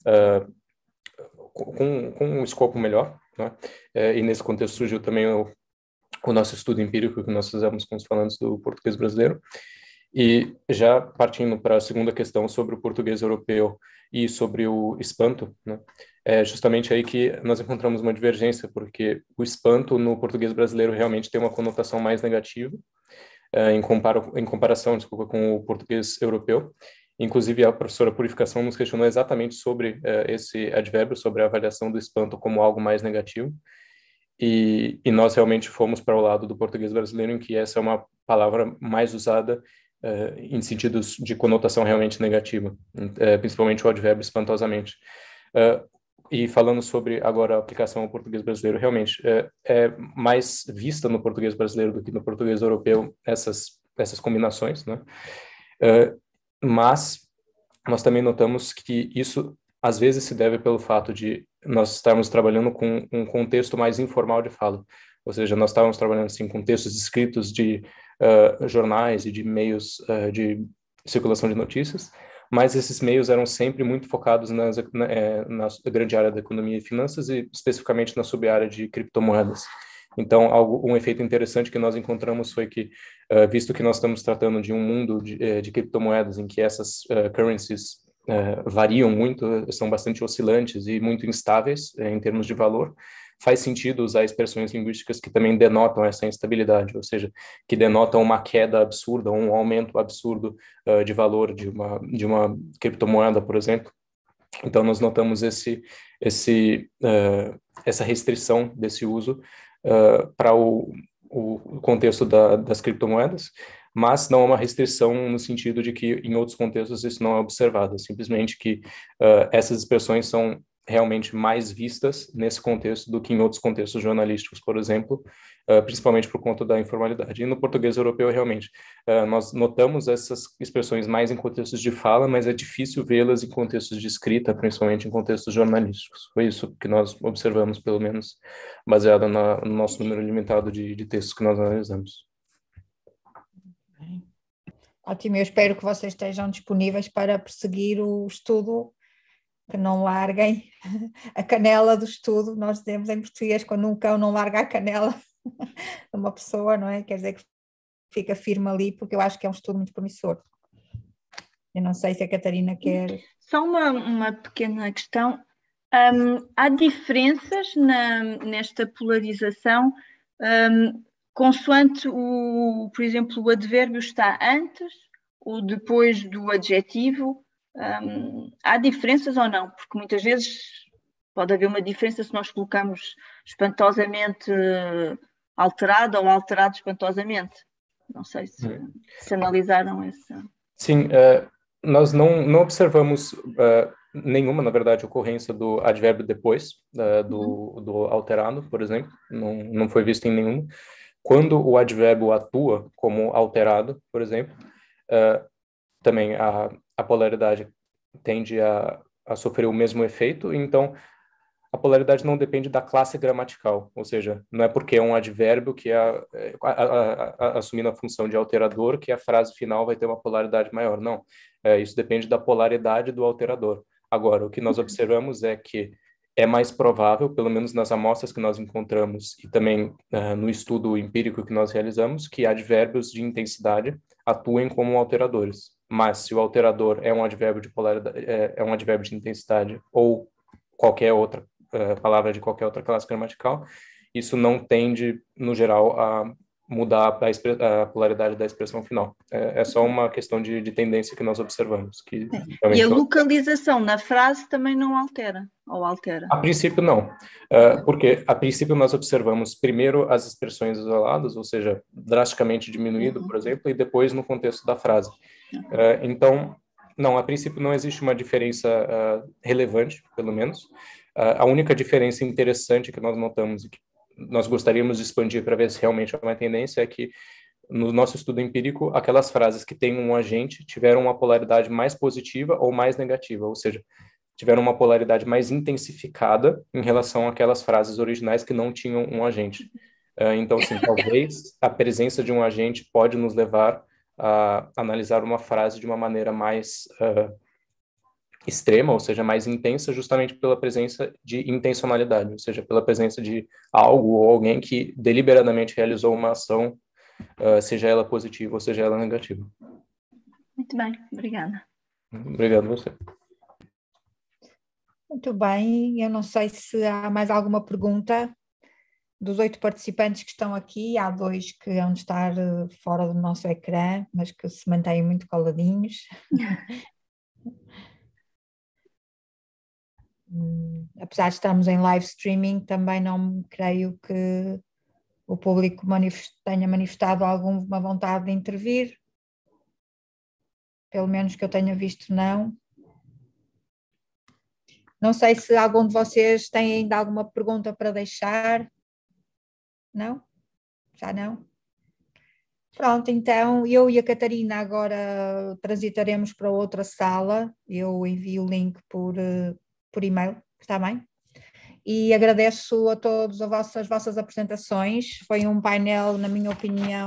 com um escopo melhor, né? E nesse contexto surgiu também o nosso estudo empírico que nós fizemos com os falantes do português brasileiro. E já partindo para a segunda questão sobre o português europeu e sobre o espanto, né? É justamente aí que nós encontramos uma divergência, porque o espanto no português brasileiro realmente tem uma conotação mais negativa, em comparação, desculpa, com o português europeu. Inclusive, a professora Purificação nos questionou exatamente sobre esse advérbio, sobre a avaliação do espanto como algo mais negativo. E nós realmente fomos para o lado do português brasileiro, em que essa é uma palavra mais usada em sentidos de conotação realmente negativa, principalmente o advérbio espantosamente. E falando sobre agora a aplicação ao português brasileiro, realmente é mais vista no português brasileiro do que no português europeu essas combinações, né? Mas nós também notamos que isso às vezes se deve pelo fato de nós estarmos trabalhando com um contexto mais informal de fala, ou seja, nós estávamos trabalhando assim com textos escritos de jornais e de meios de circulação de notícias, mas esses meios eram sempre muito focados na grande área da economia e finanças e especificamente na sub-área de criptomoedas. Então, um efeito interessante que nós encontramos foi que, visto que nós estamos tratando de um mundo de criptomoedas em que essas currencies variam muito, são bastante oscilantes e muito instáveis em termos de valor, faz sentido usar expressões linguísticas que também denotam essa instabilidade, ou seja, que denotam uma queda absurda, um aumento absurdo de valor de uma criptomoeda, por exemplo. Então, nós notamos essa restrição desse uso para o contexto das criptomoedas, mas não é uma restrição no sentido de que em outros contextos isso não é observado, simplesmente que essas expressões são realmente mais vistas nesse contexto do que em outros contextos jornalísticos, por exemplo, principalmente por conta da informalidade. E no português europeu, realmente, nós notamos essas expressões mais em contextos de fala, mas é difícil vê-las em contextos de escrita, principalmente em contextos jornalísticos. Foi isso que nós observamos, pelo menos, baseado no nosso número limitado de textos que nós analisamos. Ótimo, eu espero que vocês estejam disponíveis para prosseguir o estudo, que não larguem a canela do estudo. Nós dizemos em português, quando um cão não larga a canela de uma pessoa, não é? Quer dizer que fica firme ali, porque eu acho que é um estudo muito promissor. Eu não sei se a Catarina quer... Só uma pequena questão. Há diferenças nesta polarização, consoante, por exemplo, o advérbio está antes ou depois do adjetivo? Há diferenças ou não? Porque muitas vezes pode haver uma diferença se nós colocamos espantosamente alterado ou alterado espantosamente. Não sei se analisaram essa... Sim, nós não observamos nenhuma, na verdade, ocorrência do advérbio depois do alterado, por exemplo. Não foi visto em nenhuma. Quando o advérbio atua como alterado, por exemplo, também a polaridade tende a sofrer o mesmo efeito, então a polaridade não depende da classe gramatical, ou seja, não é porque é um advérbio que assumindo a função de alterador que a frase final vai ter uma polaridade maior, não. Isso depende da polaridade do alterador. Agora, o que nós observamos é que é mais provável, pelo menos nas amostras que nós encontramos e também no estudo empírico que nós realizamos, que advérbios de intensidade atuem como alteradores. Mas se o alterador é um advérbio de polaridade, é um advérbio de intensidade ou qualquer outra palavra de qualquer outra classe gramatical, isso não tende, no geral, a mudar a polaridade da expressão final. É só uma questão de tendência que nós observamos. E a localização na frase também não altera, ou altera? A princípio, não. Porque, a princípio, nós observamos primeiro as expressões isoladas, ou seja, drasticamente diminuído, por exemplo, e depois no contexto da frase. Então, não, a princípio não existe uma diferença relevante, pelo menos. A única diferença interessante que nós notamos e que nós gostaríamos de expandir para ver se realmente é uma tendência é que, no nosso estudo empírico, aquelas frases que têm um agente tiveram uma polaridade mais positiva ou mais negativa, ou seja, tiveram uma polaridade mais intensificada em relação àquelas frases originais que não tinham um agente. Então, sim, talvez a presença de um agente pode nos levar a analisar uma frase de uma maneira mais extrema, ou seja, mais intensa, justamente pela presença de intencionalidade, ou seja, pela presença de algo ou alguém que deliberadamente realizou uma ação, seja ela positiva ou seja ela negativa. Muito bem, obrigada. Obrigado a você. Muito bem, eu não sei se há mais alguma pergunta. Dos 8 participantes que estão aqui, há 2 que vão estar fora do nosso ecrã, mas que se mantêm muito coladinhos. Apesar de estarmos em live streaming, também não creio que o público tenha manifestado alguma vontade de intervir. Pelo menos que eu tenha visto, não. Não sei se algum de vocês tem ainda alguma pergunta para deixar. Não? Já não? Pronto, então eu e a Catarina agora transitaremos para outra sala. Eu envio o link por e-mail, está bem? E agradeço a todos as vossas apresentações. Foi um painel, na minha opinião,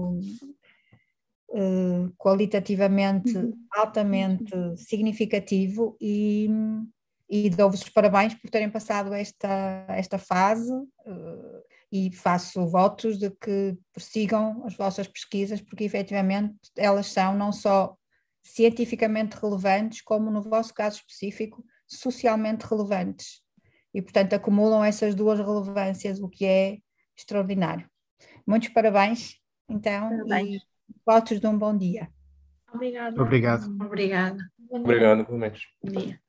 qualitativamente altamente significativo e dou-vos os parabéns por terem passado esta fase e faço votos de que prossigam as vossas pesquisas, porque efetivamente elas são não só cientificamente relevantes, como no vosso caso específico, socialmente relevantes. e, portanto, acumulam essas duas relevâncias, o que é extraordinário. Muitos parabéns, então, Parabéns. e votos de um bom dia. Obrigada. Obrigado. Obrigada. Obrigado, realmente. Bom dia.